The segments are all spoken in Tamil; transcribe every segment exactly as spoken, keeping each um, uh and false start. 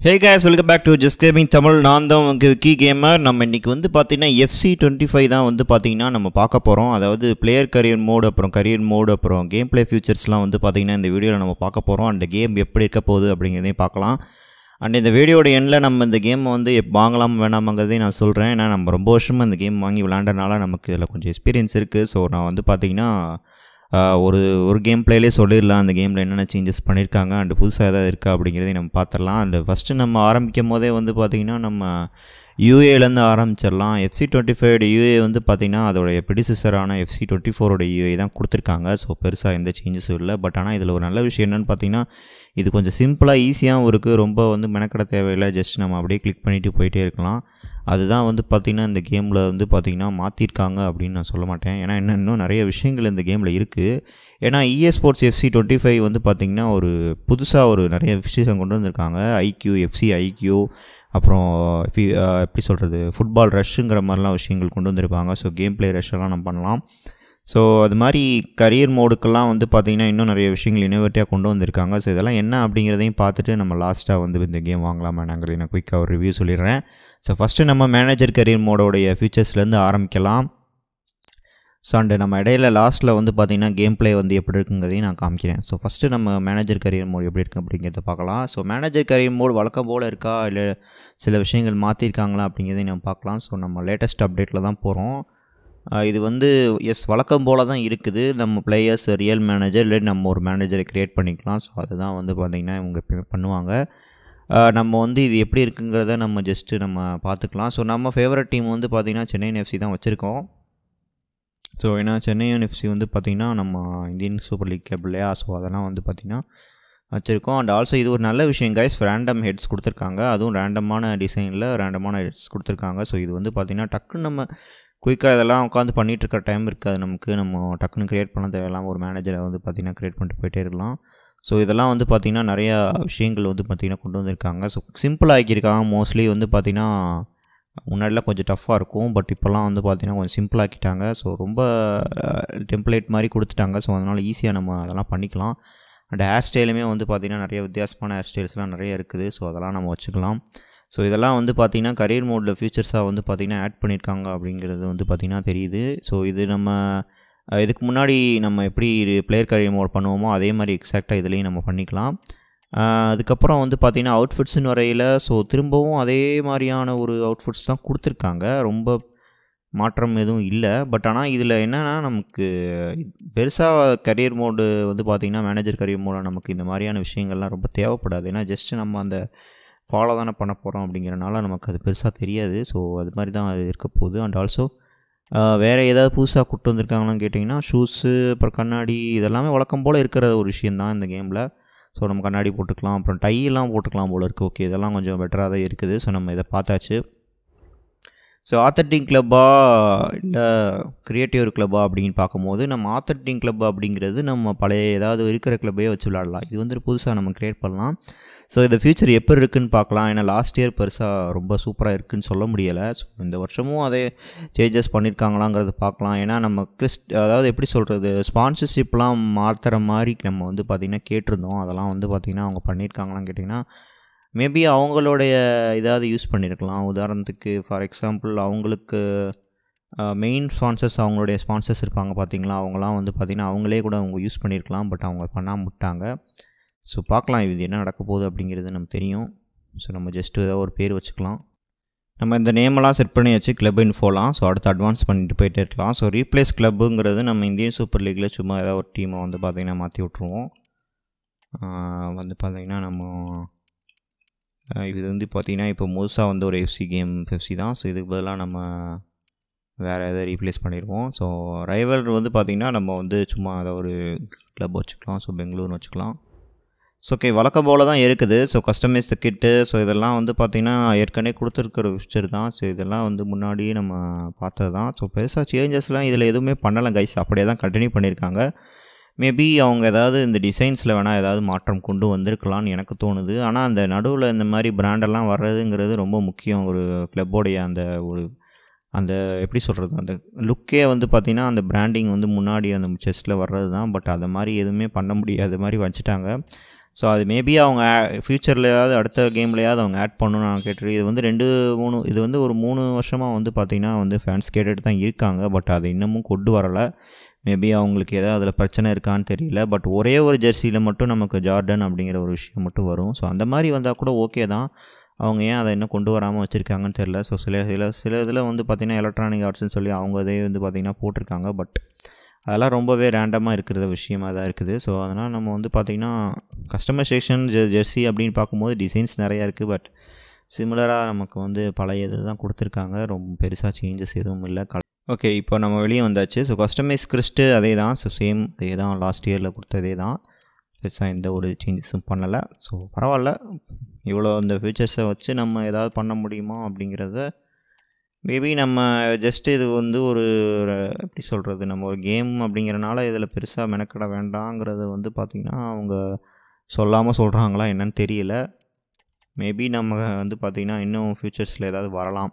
Hey guys, welcome back to Just Gaming Tamil. நான் தான் உங்க கீ கேமர். நம்ம இன்னைக்கு வந்து பாத்தீங்கன்னா F C twenty-five தான் வந்து பாத்தீங்கன்னா நம்ம பார்க்க போறோம். அதாவது பிளேயர் கரியர் மோட் அப்புறம் கரியர் மோட் அப்புறம் கேம் ப்ளே ஃபியூச்சர்ஸ்லாம் வந்து பாத்தீங்கன்னா இந்த வீடியோல நம்ம பார்க்க போறோம். அந்த கேம் எப்படி இருக்க போகுது அப்படிங்கறதையும் பார்க்கலாம். அண்ட் இந்த வீடியோட எண்ட்ல நம்ம இந்த கேம் வந்து வாங்கலாம் வேணாம்ங்கறதை நான் சொல்றேன். ஏன்னா நம்ம ரொம்ப வருஷமா இந்த கேம் வாங்கி விளையாண்டனால நமக்கு இதல கொஞ்சம் எக்ஸ்பீரியன்ஸ் இருக்கு. சோ நான் வந்து பாத்தீங்கன்னா ஒரு ஒரு கேம் பிளேலே சொல்லிரலாம் அந்த கேம்ல என்னென்ன சேஞ்சஸ் பண்ணிருக்காங்க அண்ட் புதுசா ஏதாவது இருக்கா அப்படிங்கறதை நம்ம பார்த்தறலாம். அண்ட் ஃபர்ஸ்ட் நம்ம ஆரம்பிக்கும்போதே வந்து பாத்தீங்கன்னா நம்ம U A ல இருந்து ஆரம்பிச்சிரலாம். F C twenty-five U A வந்து பாத்தீங்கன்னா அதோட ப்ரெடிசஸரான F C twenty-four ஓட U A தான் கொடுத்திருக்காங்க. சோ பெருசா எந்த சேஞ்சஸும் இல்ல. பட் ஆனா இதுல ஒரு நல்ல விஷயம் என்னன்னு பாத்தீங்கன்னா இது கொஞ்சம் சிம்பிளா ஈஸியாவும் இருக்கு. ரொம்ப வந்து மெனக்கட தேவையில்லை. ஜஸ்ட் நம்ம அப்படியே கிளிக் பண்ணிட்டு போயிட்டே இருக்கலாம். அதுதான் வந்து பாத்தீங்கன்னா இந்த கேம்ல வந்து பாத்தீங்கன்னா மாத்திருக்காங்க அப்படினு நான் சொல்ல மாட்டேன். ஏன்னா இன்னும் நிறைய விஷயங்கள் இந்த கேம்ல இருக்கு. ஏன்னா E A Sports F C twenty-five வந்து பாத்தீங்கன்னா ஒரு புதுசா ஒரு நிறைய விஷயம் கொண்டு வந்திருக்காங்க. I Q F C I Q அப்புறம் எப்படி சொல்றது ஃபுட்பால் ரஷ்ங்கற மாதிரிலாம் விஷயங்கள் கொண்டு வந்திருப்பாங்க. சோ கேம் ப்ளே ரஷ் எல்லாம் நம்ம பண்ணலாம். சோ அது மாதிரி கரியர் மோடுக்கெல்லாம் வந்து பாத்தீங்கன்னா இன்னும் நிறைய விஷயங்கள் இன்னோவேட்டிவா கொண்டு வந்திருக்காங்க. சோ இதெல்லாம் என்ன அப்படிங்கறதையும் பார்த்துட்டு நம்ம லாஸ்டா வந்து இந்த கேம் வாங்கலாமாங்கறதை நான் குயிக்கா ஒரு ரிவ்யூ சொல்லிறேன். சோ ஃபர்ஸ்ட் நம்ம மேனேஜர் கரியர் மோடோட ஃபியூச்சர்ஸ்ல இருந்து ஆரம்பிக்கலாம். சோ அண்ட் நம்ம இடையில லாஸ்ட்ல வந்து பாத்தீங்கன்னா கேம் ப்ளே வந்து எப்படி இருக்குங்கறதையும் நான் காமிக்கிறேன். சோ ஃபர்ஸ்ட் நம்ம மேனேஜர் கரியர் மோட் எப்படி இருக்கு அப்படிங்கறத பார்க்கலாம். சோ மேனேஜர் கரியர் மோட் வழக்கம் போல இருக்கா இல்ல சில விஷயங்கள் மாத்தி இருக்காங்களா அப்படிங்கறதை நம்ம பார்க்கலாம். சோ நம்ம லேட்டஸ்ட் அப்டேட்ல தான் போறோம். இது வந்து எஸ் வழக்கம் போல தான் இருக்குது. நம்ம பிளேயர்ஸ் ரியல் மேனேஜர் இல்ல நம்ம ஒரு மேனேஜரை கிரியேட் பண்ணிக்கலாம். சோ அதுதான் வந்து பாத்தீங்கன்னா இவங்க பண்ணுவாங்க. நம்ம வந்து இது எப்படி இருக்குங்கறத நம்ம ஜஸ்ட் நம்ம பார்த்துக்கலாம். சோ நம்ம ஃபேவரட் டீம் வந்து பாத்தீங்கன்னா சென்னை F C தான் வச்சிருக்கோம். ஸோ ஏன்னா சென்னை F C வந்து பார்த்திங்கன்னா நம்ம இந்தியன் சூப்பர் லீக் கிளப் இல்லையா. ஸோ அதெல்லாம் வந்து பார்த்திங்கன்னா வச்சுருக்கோம். அண்ட் ஆல்சோ இது ஒரு நல்ல விஷயம் கைஸ். ரேண்டம் ஹெட்ஸ் கொடுத்துருக்காங்க. அதுவும் ரேண்டமான டிசைனில் ரேண்டமான ஹெட்ஸ் கொடுத்துருக்காங்க. ஸோ இது வந்து பார்த்திங்கன்னா டக்குன்னு நம்ம குயிக்காக இதெல்லாம் உட்காந்து பண்ணிகிட்டு இருக்கிற டைம் இருக்காது நமக்கு. நம்ம டக்குன்னு க்ரியேட் பண்ண தேவையில்லாமல் ஒரு மேனேஜரை வந்து பார்த்திங்கன்னா க்ரியேட் பண்ணிட்டு போயிட்டே இருக்கலாம். ஸோ இதெல்லாம் வந்து பார்த்திங்கன்னா நிறையா விஷயங்கள் வந்து பார்த்திங்கன்னா கொண்டு வந்திருக்காங்க. So simple ஆக்கியிருக்காங்க. மோஸ்ட்லி வந்து பார்த்திங்கன்னா முன்னாடிலாம் கொஞ்சம் டஃப்பாக இருக்கும். பட் இப்போலாம் வந்து பார்த்திங்கன்னா கொஞ்சம் சிம்பிள் ஆக்கிட்டாங்க. ஸோ ரொம்ப டெம்ப்ளேட் மாதிரி கொடுத்துட்டாங்க. ஸோ அதனால் ஈஸியாக நம்ம அதெல்லாம் பண்ணிக்கலாம். அண்ட் ஹேர் ஸ்டைலுமே வந்து பார்த்திங்கன்னா நிறைய வித்தியாசமான ஹேர் ஸ்டைல்ஸ்லாம் நிறைய இருக்குது. ஸோ அதெல்லாம் நம்ம வச்சுக்கலாம். ஸோ இதெல்லாம் வந்து பார்த்திங்கன்னா கரியர் மோடில் ஃபியூச்சர்ஸாக வந்து பார்த்திங்கன்னா ஆட் பண்ணியிருக்காங்க அப்படிங்கிறது வந்து பார்த்திங்கன்னா தெரியுது. ஸோ இது நம்ம இதுக்கு முன்னாடி நம்ம எப்படி பிளேயர் கரியர் மோட் பண்ணுவோமோ அதே மாதிரி எக்ஸாக்டாக இதுலேயும் நம்ம பண்ணிக்கலாம். அதுக்கப்புறம் வந்து பார்த்திங்கன்னா அவுட்ஃபிட்ஸ்னு வரையில் ஸோ திரும்பவும் அதே மாதிரியான ஒரு அவுட்ஃபிட்ஸ் தான் கொடுத்துருக்காங்க. ரொம்ப மாற்றம் எதுவும் இல்லை. பட் ஆனால் இதில் என்னென்னா நமக்கு பெருசாக கரியர் மோடு வந்து பார்த்திங்கன்னா மேனேஜர் கரியர் மோடில் நமக்கு இந்த மாதிரியான விஷயங்கள்லாம் ரொம்ப தேவைப்படாது. ஏன்னா ஜஸ்ட் நம்ம அந்த ஃபாலோ தானே பண்ண போகிறோம் அப்படிங்கிறனால நமக்கு அது பெருசாக தெரியாது. ஸோ அது மாதிரி தான் அது இருக்க போகுது. அண்ட் ஆல்சோ வேறு ஏதாவது புதுசாக கூப்பிட்டு வந்திருக்காங்களான்னு கேட்டிங்கன்னா ஷூஸு அப்புறம் கண்ணாடி இதெல்லாமே வழக்கம் போல் இருக்கிற ஒரு விஷயந்தான் இந்த கேமில். ஸோ நம்ம கண்ணாடி போட்டுக்கலாம். அப்புறம் டையெல்லாம் போட்டுக்கலாம் போல் இருக்குது. ஓகே இதெல்லாம் கொஞ்சம் பெட்டராக தான் இருக்குது. ஸோ நம்ம இதை பார்த்தாச்சு. ஸோ ஆத்தட்டிக் கிளப்பா இல்லை க்ரியேட்டிவ் கிளப்பா அப்படின்னு பார்க்கும்போது நம்ம ஆத்தட்டிக் கிளப் அப்படிங்கிறது நம்ம பழைய ஏதாவது இருக்கிற கிளப்பையே வச்சு விளாடலாம். இது வந்து புதுசாக நம்ம க்ரியேட் பண்ணலாம். ஸோ இந்த ஃபியூச்சர் எப்படி இருக்குதுன்னு பார்க்கலாம். ஏன்னா லாஸ்ட் இயர் பெருசாக ரொம்ப சூப்பராக இருக்குதுன்னு சொல்ல முடியலை. ஸோ இந்த வருஷமும் அதே சேஞ்சஸ் பண்ணியிருக்காங்களாங்கிறது பார்க்கலாம். ஏன்னா நமக்கு அதாவது எப்படி சொல்கிறது ஸ்பான்சர்ஷிப்லாம் மாற்றுற மாதிரி நம்ம வந்து பார்த்திங்கன்னா கேட்டிருந்தோம். அதெல்லாம் வந்து பார்த்திங்கன்னா அவங்க பண்ணியிருக்காங்களான்னு கேட்டிங்கன்னா மேபி அவங்களுடைய ஏதாவது யூஸ் பண்ணியிருக்கலாம். உதாரணத்துக்கு ஃபார் எக்ஸாம்பிள் அவங்களுக்கு மெயின் ஸ்பான்சர்ஸ் அவங்களுடைய ஸ்பான்சர்ஸ் இருப்பாங்க பார்த்திங்களா. அவங்களாம் வந்து பார்த்திங்கன்னா அவங்களே கூட அவங்க யூஸ் பண்ணியிருக்கலாம். பட் அவங்க பண்ணாமல் விட்டாங்க. ஸோ பார்க்கலாம் இது என்ன நடக்க போகுது அப்படிங்கிறது நமக்கு தெரியும். ஸோ நம்ம ஜஸ்ட்டு ஏதாவது ஒரு பேர் வச்சுக்கலாம். நம்ம இந்த நேமெல்லாம் செட் பண்ணி வச்சு கிளப் இன்ஃபோலாம். ஸோ அடுத்து அட்வான்ஸ் பண்ணிட்டு போயிட்டே இருக்கலாம். ஸோ ரீப்ளேஸ் கிளப்புங்கிறது நம்ம இந்தியன் சூப்பர் லீக்கில் சும்மா ஏதாவது ஒரு டீமை வந்து பார்த்திங்கன்னா மாற்றி விட்ருவோம். வந்து பார்த்திங்கன்னா நம்ம இது வந்து பார்த்திங்கன்னா இப்போ முழுசாக வந்து ஒரு F C game F C தான். ஸோ இதுக்கு பதிலாக நம்ம வேறு எதாவது ரீப்ளேஸ் பண்ணிடுவோம். ஸோ ரைவல் வந்து பார்த்திங்கன்னா நம்ம வந்து சும்மா ஏதாவது ஒரு கிளப் வச்சுக்கலாம். ஸோ பெங்களூர்னு வச்சுக்கலாம். ஸோ ஓகே வழக்கம் போல் தான் இருக்குது. ஸோ கஸ்டமைஸ் கிட்டு ஸோ இதெல்லாம் வந்து பார்த்திங்கன்னா ஏற்கனவே கொடுத்துருக்கிற ஃபியூச்சர் தான். ஸோ இதெல்லாம் வந்து முன்னாடியே நம்ம பார்த்தது தான். ஸோ பெருசாக சேஞ்சஸ்லாம் இதில் எதுவுமே பண்ணலை கைஸ். அப்படியே தான் கண்டினியூ பண்ணியிருக்காங்க. மேபி அவங்க ஏதாவது இந்த டிசைன்ஸில் வேணால் ஏதாவது மாற்றம் கொண்டு வந்திருக்கலாம்னு எனக்கு தோணுது. ஆனால் அந்த நடுவில் இந்த மாதிரி பிராண்டெல்லாம் வர்றதுங்கிறது ரொம்ப முக்கியம். ஒரு கிளப்போடைய அந்த ஒரு அந்த எப்படி சொல்கிறது அந்த லுக்கே வந்து பார்த்திங்கன்னா அந்த பிராண்டிங் வந்து முன்னாடி அந்த செஸ்ட்டில் வர்றது தான். பட் அதை மாதிரி எதுவுமே பண்ண முடியாத மாதிரி வச்சுட்டாங்க. ஸோ அது மேபி அவங்க ஃப்யூச்சர்லையாவது அடுத்த கேம்லையாவது அவங்க ஆட் பண்ணணும்னு நான் கேட்டுரு. இது வந்து ரெண்டு மூணு இது வந்து ஒரு மூணு வருஷமாக வந்து பார்த்திங்கன்னா வந்து ஃபேன்ஸ் கேட்டுட்டு தான் இருக்காங்க. பட் அது இன்னமும் கொண்டு வரலை. மேபி அவங்களுக்கு ஏதாவது அதில் பிரச்சனை இருக்கான்னு தெரியல. பட் ஒரே ஒரு ஜெர்சியில் மட்டும் நமக்கு ஜார்டன் அப்படிங்கிற ஒரு விஷயம் மட்டும் வரும். ஸோ அந்த மாதிரி வந்தால் கூட ஓகே தான். அவங்க ஏன் அதை இன்னும் கொண்டு வராமல் வச்சுருக்காங்கன்னு தெரில. ஸோ சில சில சில இதில் வந்து பார்த்திங்கன்னா எலக்ட்ரானிக் ஆர்ட்ஸ்னு சொல்லி அவங்க இதே வந்து பார்த்திங்கன்னா போட்டிருக்காங்க. பட் அதெல்லாம் ரொம்பவே ரேண்டமாக இருக்கிற விஷயமாக தான் இருக்குது. ஸோ அதனால் நம்ம வந்து பார்த்திங்கன்னா கஸ்டமைசேஷன் ஜெ ஜெர்சி அப்படின்னு பார்க்கும்போது டிசைன்ஸ் நிறையா இருக்குது. பட் சிமிலராக நமக்கு வந்து பழைய இது தான் கொடுத்துருக்காங்க. ரொம்ப பெருசாக சேஞ்சஸ் எதுவும் இல்லை. ஓகே, இப்போ நம்ம வெளியே வந்தாச்சு. ஸோ கஸ்டமைஸ் கிறிஸ்ட்டு அதே தான். ஸோ சேம் அதே தான், லாஸ்ட் இயரில் கொடுத்ததே தான். பெருசாக எந்த ஒரு சேஞ்சஸும் பண்ணலை. ஸோ பரவாயில்ல. இவ்வளோ இந்த ஃபியூச்சர்ஸை வச்சு நம்ம ஏதாவது பண்ண முடியுமா அப்படிங்கிறத மேபி நம்ம ஜஸ்ட்டு இது வந்து ஒரு எப்படி சொல்கிறது, நம்ம ஒரு கேம் அப்படிங்கிறனால இதில் பெருசாக மெனக்கட வேண்டாங்கிறத வந்து பார்த்திங்கன்னா அவங்க சொல்லாமல் சொல்கிறாங்களா என்னன்னு தெரியல. மேபி நம்ம வந்து பார்த்திங்கன்னா இன்னும் ஃப்யூச்சர்ஸில் ஏதாவது வரலாம்.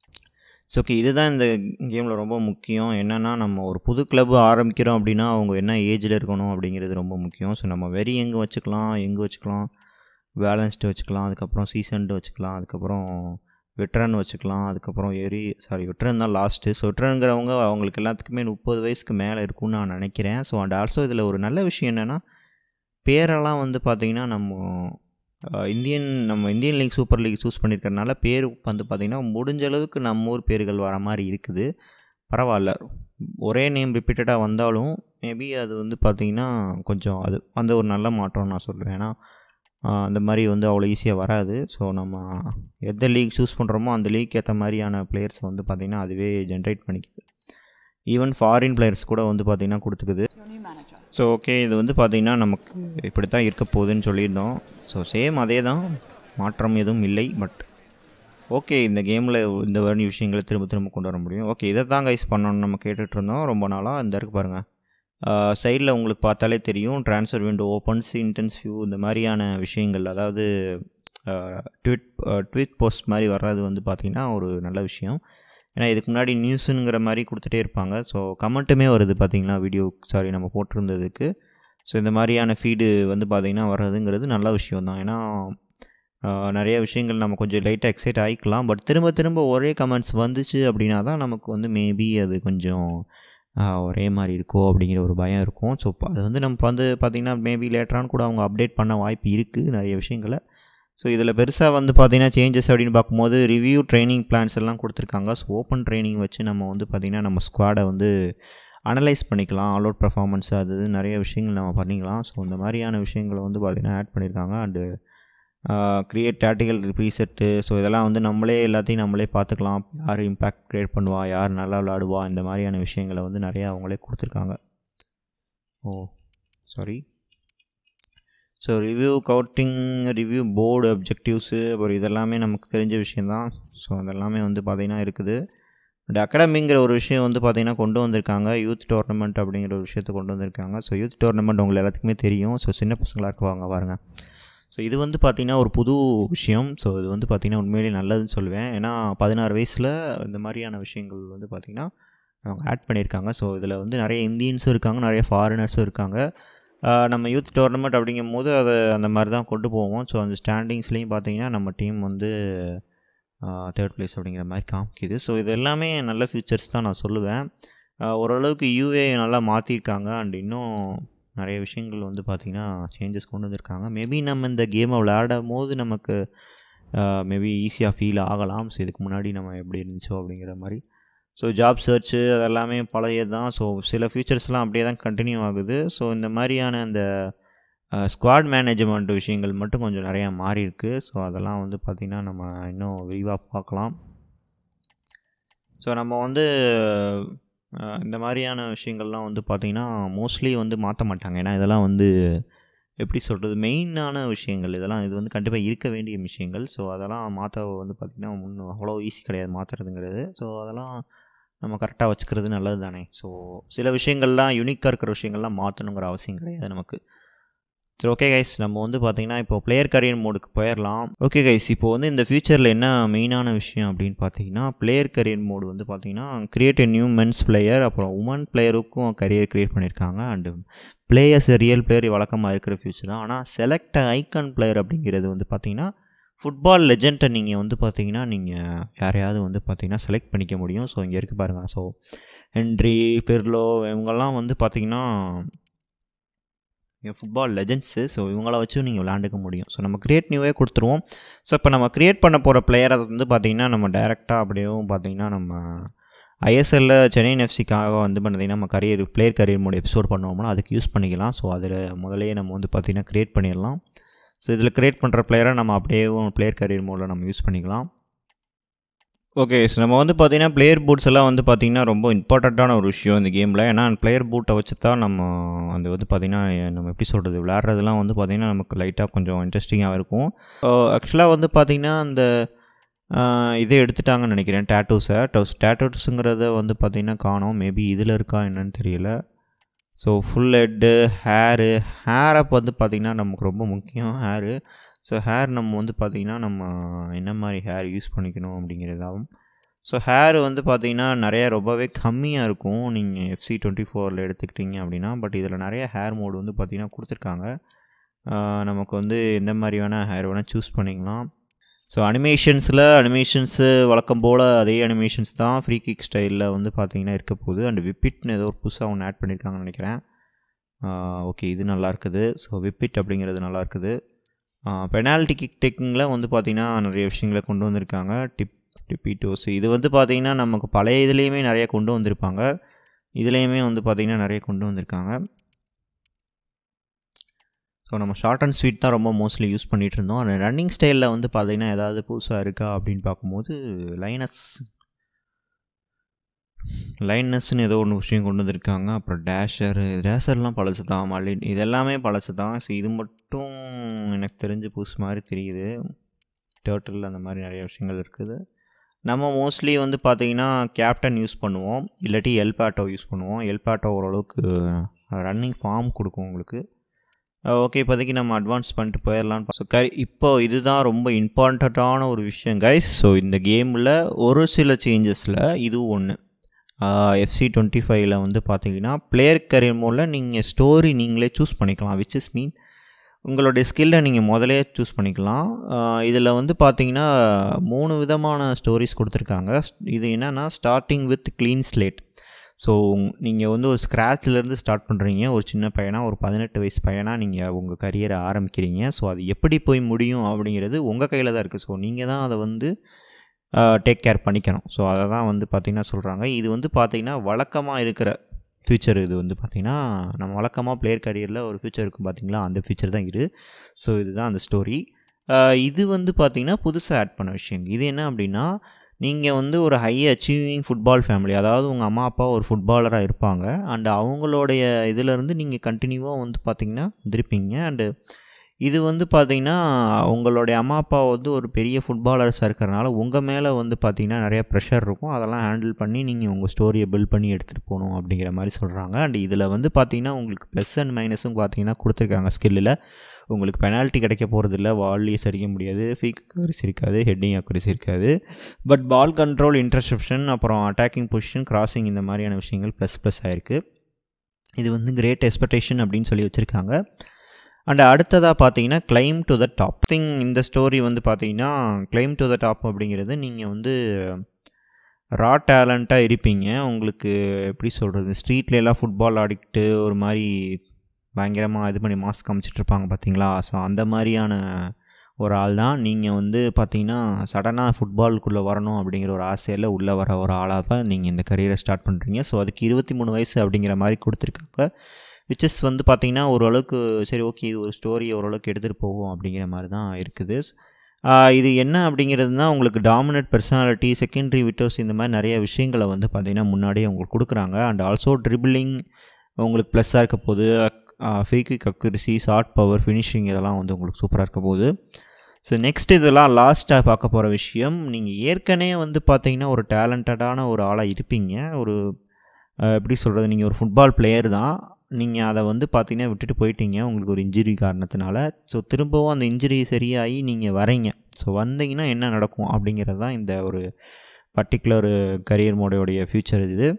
ஸோ ஓகே, இதுதான் இந்த கேமில் ரொம்ப முக்கியம். என்னென்னா நம்ம ஒரு புது கிளப் ஆரம்பிக்கிறோம் அப்படின்னா அவங்க என்ன ஏஜில் இருக்கணும் அப்படிங்கிறது ரொம்ப முக்கியம். ஸோ நம்ம வெரி எங்கே வச்சுக்கலாம், எங்கே வச்சுக்கலாம், பேலன்ஸ்டு வச்சுக்கலாம், அதுக்கப்புறம் சீசன்டு வச்சுக்கலாம், அதுக்கப்புறம் வெட்ரன் வச்சுக்கலாம், அதுக்கப்புறம் எரி சாரி வெட்ரன் தான் லாஸ்ட்டு. ஸோ வெட்ரனுங்கிறவங்க அவங்களுக்கு எல்லாத்துக்குமே முப்பது வயசுக்கு மேலே இருக்கும்னு நான் நினைக்கிறேன். ஸோ அண்ட் ஆல்சோ இதில் ஒரு நல்ல விஷயம் என்னென்னா பேரெல்லாம் வந்து பார்த்திங்கன்னா நம்ம இந்தியன் நம்ம Indian league super league choose பண்ணியிருக்கறனால பேர் வந்து பார்த்திங்கன்னா முடிஞ்ச அளவுக்கு நம்ம ஊர் பேர்கள் வர மாதிரி இருக்குது. பரவாயில்ல, ஒரே நேம் ரிப்பீட்டடாக வந்தாலும் மேபி அது வந்து பார்த்திங்கன்னா கொஞ்சம் அது அந்த ஒரு நல்ல மாற்றம் நான் சொல்லுவேன். ஏன்னா அந்த மாதிரி வந்து அவ்வளோ ஈஸியாக வராது. ஸோ நம்ம எந்த லீக் சூஸ் பண்ணுறோமோ அந்த லீக் ஏற்ற மாதிரியான பிளேயர்ஸை வந்து பார்த்திங்கன்னா அதுவே ஜென்ரேட் பண்ணிக்குது. ஈவன் ஃபாரின் பிளேயர்ஸ் கூட வந்து பார்த்திங்கன்னா கொடுத்துக்குது. ஸோ ஓகே, இது வந்து பார்த்திங்கன்னா நமக்கு இப்படி தான் இருக்க போகுதுன்னு சொல்லியிருந்தோம். ஸோ சேம் அதே தான், மாற்றம் எதுவும் இல்லை. பட் ஓகே, இந்த கேமில் இந்த மாதிரி விஷயங்களை திரும்ப திரும்ப கொண்டு வர முடியும். ஓகே, இதை தான் கைஸ் பண்ணணும்னு நம்ம கேட்டுட்டு இருந்தோம் ரொம்ப நாளாக. இந்த இருக்கு பாருங்கள், சைடில் உங்களுக்கு பார்த்தாலே தெரியும் transfer window opens, intense view, இந்த மாதிரியான விஷயங்கள், அதாவது ட்வீட் ட்வீட் போஸ்ட் மாதிரி வர்றது வந்து பார்த்திங்கன்னா ஒரு நல்ல விஷயம். ஏன்னா இதுக்கு முன்னாடி நியூஸுங்கிற மாதிரி கொடுத்துட்டே இருப்பாங்க. ஸோ கமெண்ட்டுமே வருது பார்த்திங்கன்னா வீடியோ சாரி நம்ம போட்டிருந்ததுக்கு. ஸோ இந்த மாதிரியான ஃபீடு வந்து பார்த்திங்கன்னா வர்றதுங்கிறது நல்ல விஷயம் தான். ஏன்னா நிறைய விஷயங்கள் நம்ம கொஞ்சம் லைட்டாக எக்ஸைட் ஆகிக்கலாம். பட் திரும்ப திரும்ப ஒரே கமெண்ட்ஸ் வந்துச்சு அப்படின்னா தான் நமக்கு வந்து மேபி அது கொஞ்சம் ஒரே மாதிரி இருக்கோ அப்படிங்கிற ஒரு பயம் இருக்கும். ஸோ அது வந்து நம்ம வந்து பார்த்திங்கன்னா மேபி லேட்டரான கூட அவங்க அப்டேட் பண்ண வாய்ப்பு இருக்குது நிறைய விஷயங்களை. ஸோ இதில் பெருசாக வந்து பார்த்திங்கன்னா சேஞ்சஸ் அப்படின்னு பார்க்கும்போது ரிவ்யூ ட்ரைனிங் பிளான்ஸ் எல்லாம் கொடுத்துருக்காங்க. ஸோ ஓப்பன் ட்ரைனிங் வச்சு நம்ம வந்து பார்த்திங்கன்னா நம்ம ஸ்குவாடை வந்து அனலைஸ் பண்ணிக்கலாம், ஆல் அவுட் பர்ஃபார்மன்ஸ் அது நிறைய விஷயங்கள் நம்ம பண்ணிக்கலாம். ஸோ இந்த மாதிரியான விஷயங்களை வந்து பார்த்திங்கன்னா ஆட் பண்ணியிருக்காங்க. And create tactical preset, so இதெல்லாம் வந்து நம்மளே எல்லாத்தையும் நம்மளே பார்த்துக்கலாம். யார் இம்பேக்ட் க்ரியேட் பண்ணுவா, யார் நல்லா விளாடுவா, இந்த மாதிரியான விஷயங்களை வந்து நிறையா அவங்களே கொடுத்துருக்காங்க. Oh sorry so review scouting, review board, objectives, அப்புறம் இதெல்லாமே நமக்கு தெரிஞ்ச விஷயந்தான். ஸோ அதெல்லாமே வந்து பார்த்திங்கன்னா இருக்குது. பட் அகாடமிங்கிற ஒரு விஷயம் வந்து பார்த்திங்கன்னா கொண்டு வந்திருக்காங்க. யூத் டோர்னமெண்ட் அப்படிங்கிற ஒரு விஷயத்தை கொண்டு வந்திருக்காங்க. ஸோ யூத் டோர்னமெண்ட் உங்களுக்கு எல்லாத்துக்குமே தெரியும். ஸோ சின்ன பசங்களாக இருக்குவாங்க பாருங்கள். ஸோ இது வந்து பார்த்திங்கன்னா ஒரு புது விஷயம். ஸோ இது வந்து பார்த்திங்கன்னா உண்மையிலேயே நல்லதுன்னு சொல்லுவேன். ஏன்னா பதினாறு வயசில் இந்த மாதிரியான விஷயங்கள் வந்து பார்த்திங்கன்னா அவங்க ஆட் பண்ணியிருக்காங்க. ஸோ இதில் வந்து நிறைய இந்தியன்ஸும் இருக்காங்க, நிறைய ஃபாரினர்ஸும் இருக்காங்க. நம்ம யூத் டோர்னமெண்ட் அப்படிங்கும் போது அதை அந்த மாதிரி தான் கொண்டு போவோம். ஸோ அந்த ஸ்டாண்டிங்ஸ்லேயும் பார்த்திங்கன்னா நம்ம டீம் வந்து தேர்ட் பிளேஸ் அப்படிங்கிற மாதிரி காமிக்குது. ஸோ இது எல்லாமே நல்ல ஃபியூச்சர்ஸ் தான் நான் சொல்லுவேன். ஓரளவுக்கு யூஏ நல்லா மாற்றிருக்காங்க. அண்ட் இன்னும் நிறைய விஷயங்கள் வந்து பார்த்திங்கன்னா சேஞ்சஸ் கொண்டு வந்திருக்காங்க. மேபி நம்ம இந்த கேமை விளையாடும் போது நமக்கு மேபி ஈஸியாக ஃபீல் ஆகலாம். ஸோ இதுக்கு முன்னாடி நம்ம எப்படி இருந்துச்சோ அப்படிங்கிற மாதிரி. ஸோ ஜாப் சர்ச்சு அதெல்லாமே பழையது தான். ஸோ சில ஃபியூச்சர்ஸ்லாம் அப்படியே தான் கண்டினியூ ஆகுது. ஸோ இந்த மாதிரியான அந்த ஸ்குவாட் மேனேஜ்மெண்ட் விஷயங்கள் மட்டும் கொஞ்சம் நிறையா மாறி இருக்குது. ஸோ அதெல்லாம் வந்து பார்த்திங்கன்னா நம்ம இன்னும் விரிவாக பார்க்கலாம். ஸோ நம்ம வந்து இந்த மாதிரியான விஷயங்கள்லாம் வந்து பார்த்திங்கன்னா மோஸ்ட்லி வந்து மாற்ற மாட்டாங்க. ஏன்னா இதெல்லாம் வந்து எப்படி சொல்கிறது, மெயினான விஷயங்கள் இதெல்லாம். இது வந்து கண்டிப்பாக இருக்க வேண்டிய விஷயங்கள். ஸோ அதெல்லாம் மாற்ற வந்து பார்த்திங்கன்னா முன்னும் அவ்வளோ ஈஸி கிடையாது மாற்றுறதுங்கிறது. ஸோ அதெல்லாம் நம்ம கரெக்டாக வச்சுக்கிறது நல்லது தானே. ஸோ சில விஷயங்கள்லாம் யூனிக்காக இருக்கிற விஷயங்கள்லாம் மாற்றணுங்கிற அவசியம் கிடையாது நமக்கு. சரி ஓகே கைஸ், நம்ம வந்து பார்த்திங்கன்னா இப்போ பிளேயர் கரியர் மோடுக்கு போயிடலாம். ஓகே கைஸ், இப்போ வந்து இந்த ஃபியூச்சரில் என்ன மெயினான விஷயம் அப்படின்னு பார்த்தீங்கன்னா பிளேயர் கரியர் மோடு வந்து பார்த்திங்கன்னா create a new men's player, அப்புறம் உமன் பிளேயருக்கும் கரியர் க்ரியேட் பண்ணியிருக்காங்க. அண்டு பிளேயர்ஸ் ரியல் பிளேயர் வழக்கமாக இருக்கிற ஃபியூச்சர் தான். ஆனால் செலக்ட் ஐகான் பிளேயர் அப்படிங்கிறது வந்து பார்த்திங்கன்னா ஃபுட்பால் லெஜெண்டை நீங்கள் வந்து பார்த்தீங்கன்னா நீங்கள் யாரையாவது வந்து பார்த்தீங்கன்னா செலக்ட் பண்ணிக்க முடியும். ஸோ இங்கே இருக்குது பாருங்கள். ஸோ ஹென்ரி, பெர்லோ இவங்கெல்லாம் வந்து பார்த்திங்கன்னா ஃபுட்பால் லெஜெண்ட்ஸு. ஸோ இவங்கள வச்சும் நீங்கள் விளையாண்டுக்க முடியும். ஸோ நம்ம க்ரியேட் நியூவே கொடுத்துருவோம். ஸோ இப்போ நம்ம க்ரியேட் பண்ண போகிற பிளேயரை வந்து பார்த்திங்கன்னா நம்ம டைரெக்டாக அப்படியும் பார்த்திங்கன்னா நம்ம ஐஎஸ்எல்ல சென்னை எஃப்சிக்காக வந்து பார்த்திங்கன்னா நம்ம career player career mode episode பண்ணுவோம்னா அதுக்கு யூஸ் பண்ணிக்கலாம். ஸோ அதில் முதலே நம்ம வந்து பார்த்திங்கன்னா க்ரியேட் பண்ணிடலாம். ஸோ இதில் க்ரியேட் பண்ணுற பிளேயரை நம்ம அப்படியே பிளேயர் கரியர் மோடில் நம்ம யூஸ் பண்ணிக்கலாம். ஓகே, ஸோ நம்ம வந்து பார்த்திங்கன்னா பிளேயர் பூட்ஸ் எல்லாம் வந்து பார்த்திங்கன்னா ரொம்ப இம்பார்ட்டண்ட்டான ஒரு விஷயம் இந்த கேமில். ஏன்னா பிளேயர் பூட்டை வச்சு தான் நம்ம அந்த வந்து பார்த்திங்கன்னா நம்ம எப்படி சொல்கிறது விளையாடுறதுலாம் வந்து பார்த்திங்கன்னா நமக்கு லைட்டாக கொஞ்சம் இன்ட்ரெஸ்டிங்காக இருக்கும். ஸோ ஆக்சுவலாக வந்து பார்த்திங்கன்னா அந்த இதை எடுத்துட்டாங்கன்னு நினைக்கிறேன் டேட்டூஸை. டேட்டூஸுங்கிறத வந்து பார்த்திங்கன்னா காணோம். மேபி இதில் இருக்கா என்னன்னு தெரியல. So full head, hair hair up வந்து பார்த்திங்கன்னா நமக்கு ரொம்ப முக்கியம் ஹேரு. ஸோ ஹேர் நம்ம வந்து பார்த்திங்கன்னா நம்ம என்ன மாதிரி ஹேர் யூஸ் பண்ணிக்கணும் அப்படிங்கிறதாகும். ஸோ ஹேர் வந்து பார்த்திங்கன்னா நிறைய ரொம்பவே கம்மியாக இருக்கும் நீங்கள் எஃப்சி டுவெண்ட்டி ஃபோரில் எடுத்துக்கிட்டிங்க அப்படின்னா. பட் இதில் நிறைய ஹேர் மோடு வந்து பார்த்திங்கன்னா கொடுத்துருக்காங்க. நமக்கு வந்து எந்த மாதிரி வேணால் ஹேர் வேணால் சூஸ் பண்ணிக்கலாம். ஸோ அனிமேஷன்ஸில் அனிமேஷன்ஸு வழக்கம் போல் அதே அனிமேஷன்ஸ் தான் ஃப்ரீ கிக் ஸ்டைலில் வந்து பார்த்திங்கன்னா இருக்க போகுது. அண்ட் விப்பிட்னு ஏதோ ஒரு புதுசாக ஒன்று ஆட் பண்ணியிருக்காங்கன்னு நினைக்கிறேன். ஓகே, இது நல்லா இருக்குது. ஸோ விப்பிட் அப்படிங்கிறது நல்லா இருக்குது. பெனால்ட்டி கிக் டேக்கிங்கில் வந்து பார்த்திங்கன்னா நிறைய விஷயங்களை கொண்டு வந்திருக்காங்க. டிப் டிப்பிட்டோஸ் இது வந்து பார்த்திங்கன்னா நமக்கு பழைய இதுலேயுமே நிறைய கொண்டு வந்திருப்பாங்க. இதுலேயுமே வந்து பார்த்திங்கன்னா நிறைய கொண்டு வந்திருக்காங்க. ஸோ நம்ம ஷார்ட் அண்ட் ஸ்வீட் தான் ரொம்ப மோஸ்ட்லி யூஸ் பண்ணிகிட்டு இருந்தோம். அந்த ரன்னிங் ஸ்டைலில் வந்து பார்த்திங்கன்னா ஏதாவது புதுசாக இருக்கா அப்படின்னு பார்க்கும்போது லைனஸ் லைனஸ்ன்னு ஏதோ ஒன்று விஷயம் கொண்டு வந்திருக்காங்க. அப்புறம் டேஷர் டேஷர்லாம் பழசு தான். மல்லி இதெல்லாமே பழசு தான். ஸோ இது மட்டும் எனக்கு தெரிஞ்சு புதுசு மாதிரி தெரியுது. டர்ட்டில் அந்த மாதிரி நிறைய விஷயங்கள் இருக்குது. நம்ம மோஸ்ட்லி வந்து பார்த்திங்கன்னா கேப்டன் யூஸ் பண்ணுவோம், இல்லாட்டி எல்பாட்டோ யூஸ் பண்ணுவோம். எல்பாட்டோ ஓரளவுக்கு ரன்னிங் ஃபார்ம் கொடுக்கும் உங்களுக்கு. ஓகே, இப்போதைக்கு நம்ம அட்வான்ஸ் பண்ணிட்டு போயிடலாம். ஸோ கை இப்போ இதுதான் ரொம்ப இம்பார்ட்டண்ட்டான ஒரு விஷயம் கைஸ். ஸோ இந்த கேமில் ஒரு சில சேஞ்சஸில் இதுவும் ஒன்று. எஃப்சி டுவெண்ட்டி ஃபைவ்ல வந்து பார்த்தீங்கன்னா பிளேயர் கரியர் மோடில் நீங்கள் ஸ்டோரி நீங்களே சூஸ் பண்ணிக்கலாம். விச் இஸ் மீன் உங்களுடைய ஸ்கில்லை நீங்கள் முதலே சூஸ் பண்ணிக்கலாம். இதில் வந்து பார்த்தீங்கன்னா மூணு விதமான ஸ்டோரிஸ் கொடுத்துருக்காங்க. இது என்னென்னா starting with clean slate. So நீங்கள் வந்து ஒரு ஸ்க்ராட்ச்லேருந்து ஸ்டார்ட் பண்ணுறீங்க. ஒரு சின்ன பையனாக ஒரு பதினெட்டு வயசு பையனாக நீங்கள் உங்கள் கரியரை ஆரம்பிக்கிறீங்க. ஸோ அது எப்படி போய் முடியும் அப்படிங்கிறது உங்கள் கையில் தான் இருக்குது. ஸோ நீங்கள் தான் அதை வந்து டேக் கேர் பண்ணிக்கணும். ஸோ அதை தான் வந்து பார்த்திங்கன்னா சொல்கிறாங்க. இது வந்து பார்த்திங்கன்னா வழக்கமாக இருக்கிற ஃபியூச்சர். இது வந்து பார்த்திங்கன்னா நம்ம வழக்கமாக பிளேயர் கரியரில் ஒரு ஃபியூச்சர் இருக்கும் பார்த்திங்களா, அந்த ஃபியூச்சர் தான் இது. ஸோ இதுதான் அந்த ஸ்டோரி. இது வந்து பார்த்திங்கன்னா புதுசாக ஆட் பண்ண விஷயம். இது என்ன அப்படின்னா நீங்கள் வந்து ஒரு ஹை அச்சீவிங் ஃபுட்பால் ஃபேமிலி, அதாவது உங்கள் அம்மா அப்பா ஒரு ஃபுட்பாலராக இருப்பாங்க. அண்டு அவங்களுடைய இதிலேருந்து நீங்கள் கண்டினியூவாக வந்து பார்த்திங்கன்னா வந்திருப்பீங்க. அண்டு இது வந்து பார்த்திங்கன்னா உங்களுடைய அம்மா அப்பா வந்து ஒரு பெரிய ஃபுட்பாலர்ஸாக இருக்கிறனால உங்கள் மேலே வந்து பார்த்திங்கன்னா நிறைய ப்ரெஷர் இருக்கும். அதெல்லாம் ஹேண்டில் பண்ணி நீங்கள் உங்கள் ஸ்டோரியை பில்ட் பண்ணி எடுத்துகிட்டு போகணும் அப்படிங்கிற மாதிரி சொல்கிறாங்க. அண்ட் இதில் வந்து பார்த்திங்கன்னா உங்களுக்கு ப்ளஸ் அண்ட் மைனஸும் பார்த்திங்கன்னா கொடுத்துருக்காங்க. ஸ்கில்லில் உங்களுக்கு பெனால்ட்டி கிடைக்க போகிறதில்ல, வால்லிஸ் அடிக்க முடியாது, ஃபீக் அக்யூரசி இருக்காது, ஹெட்டிங் அக்யூரசி இருக்காது. பட் பால் கண்ட்ரோல், இன்டர்செப்ஷன், அப்புறம் அட்டாக்கிங் பொசிஷன், கிராசிங் இந்த மாதிரியான விஷயங்கள் ப்ளஸ் ப்ளஸ் ஆகிருக்கு. இது வந்து கிரேட் எக்ஸ்பெக்டேஷன் அப்படின்னு சொல்லி வச்சுருக்காங்க. அண்ட் அடுத்ததாக பார்த்தீங்கன்னா climb to the top thing. இந்த ஸ்டோரி வந்து பார்த்தீங்கன்னா கிளைம் டு த டாப் அப்படிங்கிறது நீங்கள் வந்து ரா டேலண்ட்டாக இருப்பீங்க. உங்களுக்கு எப்படி சொல்கிறது, ஸ்ட்ரீட்லலாம் ஃபுட்பால் ஆடிக்கிட்டு ஒரு மாதிரி பயங்கரமாக இது பண்ணி மாஸ்க் காமிச்சிட்ருப்பாங்க பார்த்தீங்களா. ஸோ அந்த மாதிரியான ஒரு ஆள் தான் நீங்கள் வந்து பார்த்தீங்கன்னா சடனாக ஃபுட்பாலுக்குள்ளே வரணும் அப்படிங்கிற ஒரு ஆசையில் உள்ளே வர ஒரு ஆளாக தான் நீங்கள் இந்த கரியரை ஸ்டார்ட் பண்ணுறீங்க. ஸோ அதுக்கு இருபத்தி மூணு வயசு அப்படிங்கிற மாதிரி கொடுத்துருக்காங்க. விச்சஸ் வந்து பார்த்திங்கன்னா ஓரளவுக்கு சரி ஓகே, இது ஒரு ஸ்டோரி ஓரளவுக்கு எடுத்துகிட்டு போகும் அப்படிங்கிற மாதிரி தான் இருக்குது. இது என்ன அப்படிங்கிறது தான் உங்களுக்கு டாமினேட் பர்சனாலிட்டி, செகண்டரி விட்டோஸ் இந்த மாதிரி நிறைய விஷயங்களை வந்து பார்த்திங்கன்னா முன்னாடியே உங்களுக்கு கொடுக்குறாங்க. அண்ட் ஆல்சோ ட்ரிபிளிங் உங்களுக்கு ப்ளஸ்ஸாக இருக்க போது, free kick accuracy, shot power, finishing இதெல்லாம் வந்து உங்களுக்கு சூப்பராக இருக்க போகுது. ஸோ நெக்ஸ்ட் இதெல்லாம் லாஸ்ட்டாக பார்க்க போகிற விஷயம், நீங்கள் ஏற்கனவே வந்து பார்த்திங்கன்னா ஒரு டேலண்டடான ஒரு ஆளாக இருப்பீங்க. ஒரு எப்படி சொல்கிறது, நீங்கள் ஒரு ஃபுட்பால் பிளேயர் தான். நீங்கள் அதை வந்து பார்த்திங்கன்னா விட்டுட்டு போயிட்டீங்க உங்களுக்கு ஒரு இன்ஜுரி காரணத்தினால. ஸோ திரும்பவும் அந்த இன்ஜுரி சரியாகி நீங்கள் வரீங்க. ஸோ வந்தீங்கன்னா என்ன நடக்கும் அப்படிங்கிறது தான் இந்த ஒரு பர்டிகுலர் கரியர் மோடோடைய ஃப்யூச்சர் இது.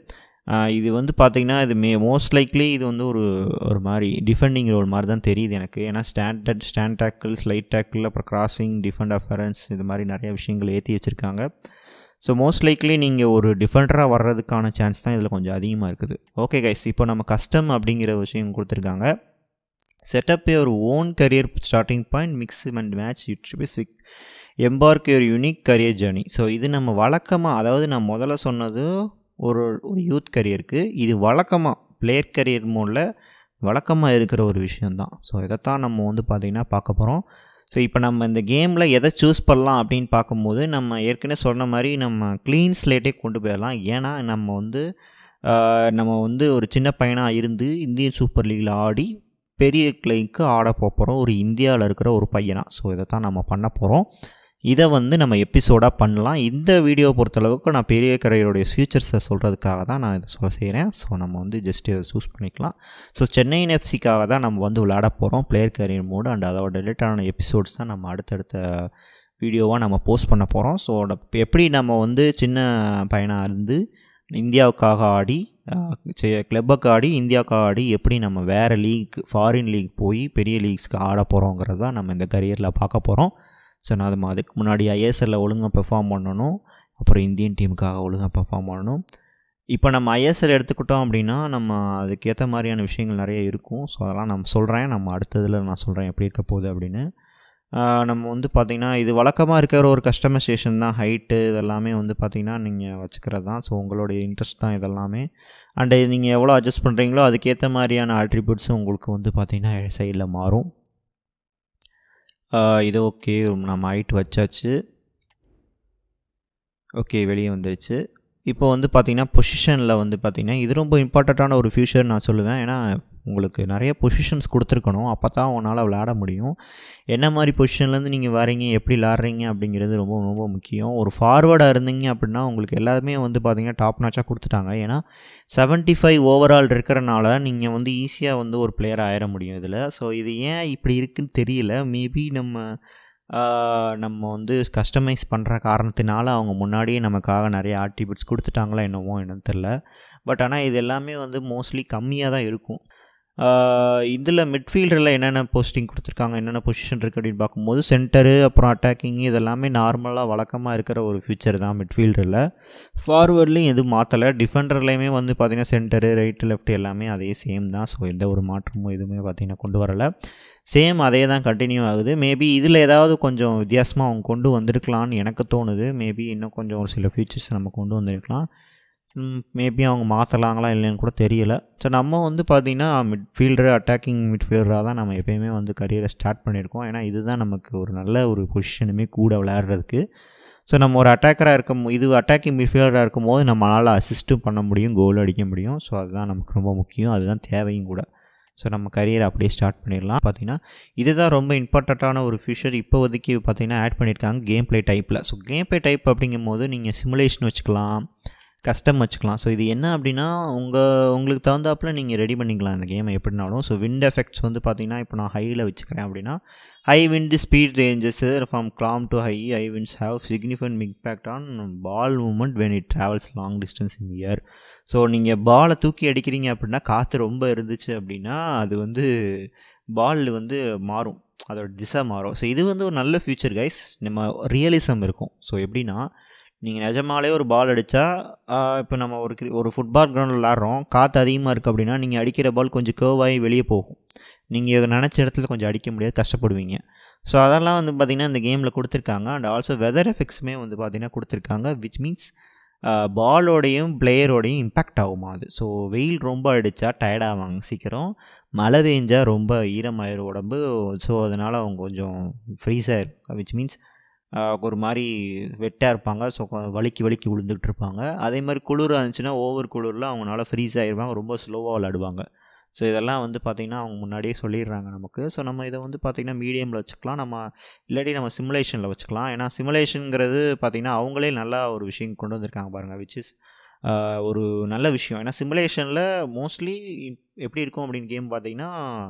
இது வந்து பார்த்திங்கன்னா இது மே மோஸ்ட் லைக்லி இது வந்து ஒரு ஒரு மாதிரி டிஃபெண்டிங் ரோல் மாதிரி தான் தெரியுது எனக்கு. ஏன்னா standard stand tackle, slide tackle, அப்புறம் கிராசிங், டிஃபெண்ட் அஃபரன்ஸ், இது மாதிரி நிறைய விஷயங்கள் ஏற்றி வச்சுருக்காங்க. ஸோ மோஸ்ட் லைக்லி நீங்கள் ஒரு டிஃபெண்டராக வர்றதுக்கான சான்ஸ் தான் இதில் கொஞ்சம் அதிகமாக இருக்குது. ஓகே கைஸ், இப்போ நம்ம கஸ்டம் அப்படிங்கிற விஷயம் கொடுத்துருக்காங்க. Setup your own career starting point, mix and match யூட்ரிபிக் embark your unique career journey. So இது நம்ம வழக்கமாக, அதாவது நான் முதல்ல சொன்னது ஒரு ஒரு யூத் கரியருக்கு, இது வழக்கமாக பிளேயர் கரியர் மோடில் வழக்கமாக இருக்கிற ஒரு விஷயந்தான். ஸோ இதைத்தான் நம்ம வந்து பார்த்திங்கன்னா பார்க்க போகிறோம். ஸோ இப்போ நம்ம இந்த கேமில் எதை சூஸ் பண்ணலாம் அப்படின்னு பார்க்கும்போது, நம்ம ஏற்கனவே சொன்ன மாதிரி நம்ம க்ளீன் ஸ்லேட்டே கொண்டு போயிடலாம். ஏன்னா நம்ம வந்து நம்ம வந்து ஒரு சின்ன பையனாக இருந்து இந்தியன் சூப்பர் லீகில் ஆடி பெரிய கிளைக்கு ஆட போகிறோம் ஒரு இந்தியாவில் இருக்கிற ஒரு பையனா. ஸோ இதை தான் நம்ம பண்ண போகிறோம். இதை வந்து நம்ம எபிசோடாக பண்ணலாம். இந்த வீடியோ பொறுத்தளவுக்கு நான் பெரிய கரையோடைய ஃபியூச்சர்ஸை சொல்கிறதுக்காக தான் நான் இதை சொல்ல செய்கிறேன். ஸோ நம்ம வந்து ஜஸ்ட் இதை சூஸ் பண்ணிக்கலாம். ஸோ சென்னையின் எஃப்சிக்காக தான் நம்ம வந்து விளையாட போகிறோம் பிளேயர் கரியர் மோடு. அண்ட் அதோட ரிலேட்டடான எபிசோட்ஸ் தான் நம்ம அடுத்தடுத்த வீடியோவாக நம்ம போஸ்ட் பண்ண போகிறோம். ஸோ எப்படி நம்ம வந்து சின்ன பையனாக இருந்து இந்தியாவுக்காக ஆடி, கிளப்புக்கு ஆடி, இந்தியாவுக்காக ஆடி, எப்படி நம்ம வேறு லீக், ஃபாரின் லீக் போய் பெரிய லீக்ஸ்க்கு ஆட போகிறோங்கிறது தான் நம்ம இந்த கரியரில் பார்க்க போகிறோம். ஸோ நான் அது அதுக்கு முன்னாடி ஐஎஸ்எல்லில் ஒழுங்காக பெர்ஃபார்ம் பண்ணணும், அப்புறம் இந்தியன் டீமுக்காக ஒழுங்காக பெர்ஃபார்ம் பண்ணணும். இப்போ நம்ம ஐஎஸ்எல் எடுத்துக்கிட்டோம் அப்படின்னா நம்ம அதுக்கேற்ற மாதிரியான விஷயங்கள் நிறைய இருக்கும். ஸோ அதெல்லாம் நம்ம சொல்கிறேன், நம்ம அடுத்ததில் நான் சொல்கிறேன் எப்படி இருக்க போகுது அப்படின்னு. நம்ம வந்து பார்த்திங்கன்னா இது வழக்கமாக இருக்கிற ஒரு கஸ்டமைசேஷன் தான். ஹைட்டு இதெல்லாமே வந்து பார்த்திங்கன்னா நீங்கள் வச்சுக்கிறது தான். ஸோ உங்களுடைய இன்ட்ரெஸ்ட் தான் இதெல்லாமே. அண்டு நீங்கள் எவ்வளோ அட்ஜஸ்ட் பண்ணுறீங்களோ அதுக்கேற்ற மாதிரியான ஆட்ரிபியூட்ஸும் உங்களுக்கு வந்து பார்த்திங்கன்னா சைடில் மாறும். இது ஓகே, நம்ம ஹைட் வச்சாச்சு. ஓகே, வெளியே வந்துடுச்சு. இப்போ வந்து பார்த்திங்கன்னா பொசிஷனில் வந்து பார்த்திங்கன்னா இது ரொம்ப இம்பார்ட்டண்ட்டான ஒரு ஃபியூச்சர் நான் சொல்லுவேன். ஏன்னா உங்களுக்கு நிறைய பொசிஷன்ஸ் கொடுத்துருக்கணும், அப்போ தான் உங்களால் விளையாட முடியும். என்ன மாதிரி பொசிஷன்லேருந்து நீங்கள் வரீங்க, எப்படி விளாட்றீங்க அப்படிங்கிறது ரொம்ப ரொம்ப முக்கியம். ஒரு ஃபார்வர்டாக இருந்தீங்க அப்படின்னா உங்களுக்கு எல்லாருமே வந்து பார்த்திங்கன்னா டாப் நாச்சாக கொடுத்துட்டாங்க. ஏன்னா செவன்ட்டி ஃபைவ் ஓவரால் இருக்கிறனால நீங்கள் வந்து ஈஸியாக வந்து ஒரு பிளேயர் ஆயிட முடியும் இதில். ஸோ இது ஏன் இப்படி இருக்குதுன்னு தெரியல. மேபி நம்ம நம்ம வந்து கஸ்டமைஸ் பண்ணுற காரணத்தினால அவங்க முன்னாடியே நமக்காக நிறைய ஆட்ரிபியூட்ஸ் கொடுத்துட்டாங்களா என்னவோ என்னன்னு தெரில. பட் ஆனால் இது எல்லாமே வந்து மோஸ்ட்லி கம்மியாக தான் இருக்கும். இதில் மிட்ஃபீல்டரில் என்னென்ன போஸ்டிங் கொடுத்துருக்காங்க, என்னென்ன பொசிஷன் இருக்குது அப்படின்னு பார்க்கும்போது சென்டரு, அப்புறம் அட்டாக்கிங், இதெல்லாமே நார்மலாக வழக்கமாக இருக்கிற ஒரு ஃபியூச்சர் தான் மிட்ஃபீல்டரில். ஃபார்வர்ட்லேயும் எதுவும் மாற்றலை. டிஃபெண்டர்லேயுமே வந்து பார்த்திங்கன்னா சென்டரு, ரைட்டு, லெஃப்ட் எல்லாமே அதே சேம் தான். ஸோ எந்த ஒரு மாற்றமும் எதுவுமே பார்த்திங்கன்னா கொண்டு வரலை. சேம் அதே தான் கண்டினியூ ஆகுது. மேபி இதில் ஏதாவது கொஞ்சம் வித்தியாசமாக அவங்க கொண்டு வந்திருக்கலான்னு எனக்கு தோணுது. மேபி இன்னும் கொஞ்சம் ஒரு சில ஃபீச்சர்ஸ் நம்ம கொண்டு வந்திருக்கலாம். மேபி அவங்க மாற்றலாங்களா இல்லைன்னு கூட தெரியல. ஸோ நம்ம வந்து பார்த்திங்கன்னா மிட்ஃபீல்டரு, அட்டாக்கிங் மிட்ஃபீல்டராக தான் நம்ம எப்போயுமே வந்து கரியரை ஸ்டார்ட் பண்ணியிருக்கோம். ஏன்னா இதுதான் நமக்கு ஒரு நல்ல ஒரு பொசிஷனுமே கூட விளையாடுறதுக்கு. ஸோ நம்ம ஒரு அட்டாக்கராக இருக்கும், இது அட்டாக்கிங் மிட்ஃபீல்டராக இருக்கும் போது நம்மளால் அசிஸ்ட்டும் பண்ண முடியும், கோல் அடிக்க முடியும். ஸோ அதுதான் நமக்கு ரொம்ப முக்கியம், அதுதான் தேவையும் கூட. ஸோ நம்ம கரியரை அப்படியே ஸ்டார்ட் பண்ணிடலாம். பார்த்திங்கன்னா இதுதான் ரொம்ப இம்பார்ட்டண்ட்டான ஒரு ஃபியூச்சர் இப்போதைக்கு பார்த்திங்கன்னா ஆட் பண்ணியிருக்காங்க கேம் ப்ளே டைப்பில். ஸோ கேம் ப்ளே டைப் அப்படிங்கும் போது நீங்கள் சிமுலேஷன் வச்சுக்கலாம், கஸ்டம் வச்சுக்கலாம். ஸோ இது என்ன அப்படின்னா உங்கள் உங்களுக்கு தகுந்தாப்பில் நீங்கள் ரெடி பண்ணிக்கலாம் இந்த கேமை எப்படினாலும். ஸோ விண்ட் எஃபெக்ட்ஸ் வந்து பார்த்திங்கன்னா இப்போ நான் ஹையில் வச்சுக்கிறேன் அப்படின்னா high wind speed ranges from calm to high high winds have significant impact on ball movement when it travels long distance in air. So நீங்கள் பாலை தூக்கி அடிக்கிறீங்க அப்படின்னா காற்று ரொம்ப இருந்துச்சு அப்படின்னா அது வந்து பால் வந்து மாறும், அதோட திசை மாறும். ஸோ இது வந்து ஒரு நல்ல ஃபியூச்சர் கைஸ். நம்ம ரியலிசம் இருக்கும். ஸோ எப்படின்னா நீங்கள் நிஜமாலே ஒரு பால் அடித்தா, இப்போ நம்ம ஒரு ஒரு ஃபுட்பால் கிரவுண்டில் விளாட்றோம், காற்று அதிகமாக இருக்குது அப்படின்னா நீங்கள் அடிக்கிற பால் கொஞ்சம் கர்வ் ஆகி வெளியே போகும். நீங்கள் நினச்ச இடத்துல கொஞ்சம் அடிக்க முடியாது, கஷ்டப்படுவீங்க. ஸோ அதெல்லாம் வந்து பார்த்திங்கன்னா இந்த கேமில் கொடுத்துருக்காங்க. அண்ட் ஆல்சோ வெதர் எஃபெக்ட்ஸுமே வந்து பார்த்திங்கன்னா கொடுத்துருக்காங்க. விச் மீன்ஸ் பாலோடையும் பிளேயரோடையும் இம்பேக்ட் ஆகுமா அது. ஸோ வெயில் ரொம்ப அடித்தா டயர்ட் ஆவாங்க சீக்கிரம், மழை பெஞ்சால் ரொம்ப ஈரமாயிரும் உடம்பு. ஸோ அதனால் அவங்க கொஞ்சம் ஃப்ரீஸாக இருக்கும். விச் மீன்ஸ் ஒரு மாதிரி வெட்டாக இருப்பாங்க. ஸோ வலிக்கி வலிக்கி விழுந்துக்கிட்டு இருப்பாங்க. அதே மாதிரி குளிராக இருந்துச்சுன்னா ஓவர் குளிரில் அவங்களால ஃப்ரீஸ் ஆகிருவாங்க, ரொம்ப ஸ்லோவாக விளையாடுவாங்க. ஸோ இதெல்லாம் வந்து பார்த்திங்கன்னா அவங்க முன்னாடியே சொல்லிடுறாங்க நமக்கு. ஸோ நம்ம இதை வந்து பார்த்திங்கன்னா மீடியமில் வச்சுக்கலாம், நம்ம இல்லாட்டி நம்ம சிமுலேஷனில் வச்சுக்கலாம். ஏன்னா சிமுலேஷனுங்கிறது பார்த்திங்கன்னா அவங்களே நல்லா ஒரு விஷயம் கொண்டு வந்திருக்காங்க பாருங்கள், விச் இஸ் ஒரு நல்ல விஷயம். ஏன்னா சிமுலேஷனில் மோஸ்ட்லி எப்படி இருக்கும் அப்படின்னு கேம் பார்த்திங்கன்னா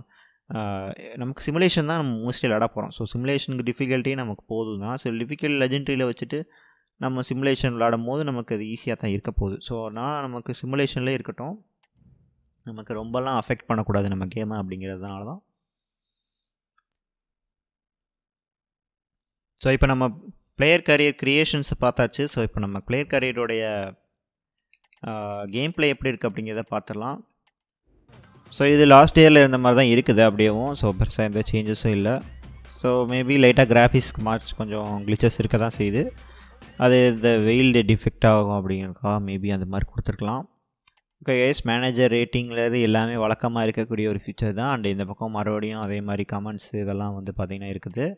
நமக்கு சிமுலேஷன் தான் நம்ம மோஸ்ட்லி விளாட போகிறோம். ஸோ சிமுலேஷனுக்கு டிஃபிகல்ட்டியே நமக்கு போதும் தான். ஸோ டிஃபிகல்ட் லெஜெண்ட்ரியில் வச்சுட்டு நம்ம சிமுலேஷன் விளையாடும் போது நமக்கு அது ஈஸியாக தான் இருக்க போகுது. ஸோ நான் நமக்கு சிமுலேஷன்லேயே இருக்கட்டும், நமக்கு ரொம்பலாம் அஃபெக்ட் பண்ணக்கூடாது நம்ம கேமை அப்படிங்கிறதுனால தான். ஸோ இப்போ நம்ம பிளேயர் கரியர் க்ரியேஷன்ஸை பார்த்தாச்சு. ஸோ இப்போ நம்ம பிளேயர் கரியருடைய கேம் பிளே எப்படி இருக்குது அப்படிங்கிறத பார்த்துடலாம். ஸோ இது லாஸ்ட் இயரில் இருந்த மாதிரி தான் இருக்குது அப்படியேவும். ஸோ பெருசாக எந்த சேஞ்சஸும் இல்லை. ஸோ மேபி லைட்டாக கிராஃபிக்ஸ்க்கு மார்ச் கொஞ்சம் கிளிச்சஸ் இருக்க தான் செய்யுது. அது இந்த வெயில் டிஃபெக்ட் ஆகும் அப்படிங்கிறக்கா மேபி அந்த மாதிரி கொடுத்துருக்கலாம். ஓகே கைஸ், மேனேஜர் ரேட்டிங்கிறது எல்லாமே வழக்கமாக இருக்கக்கூடிய ஒரு ஃபீச்சர் தான். அண்ட் இந்த பக்கம் மறுபடியும் அதே மாதிரி கமெண்ட்ஸ் இதெல்லாம் வந்து பார்த்திங்கன்னா இருக்குது.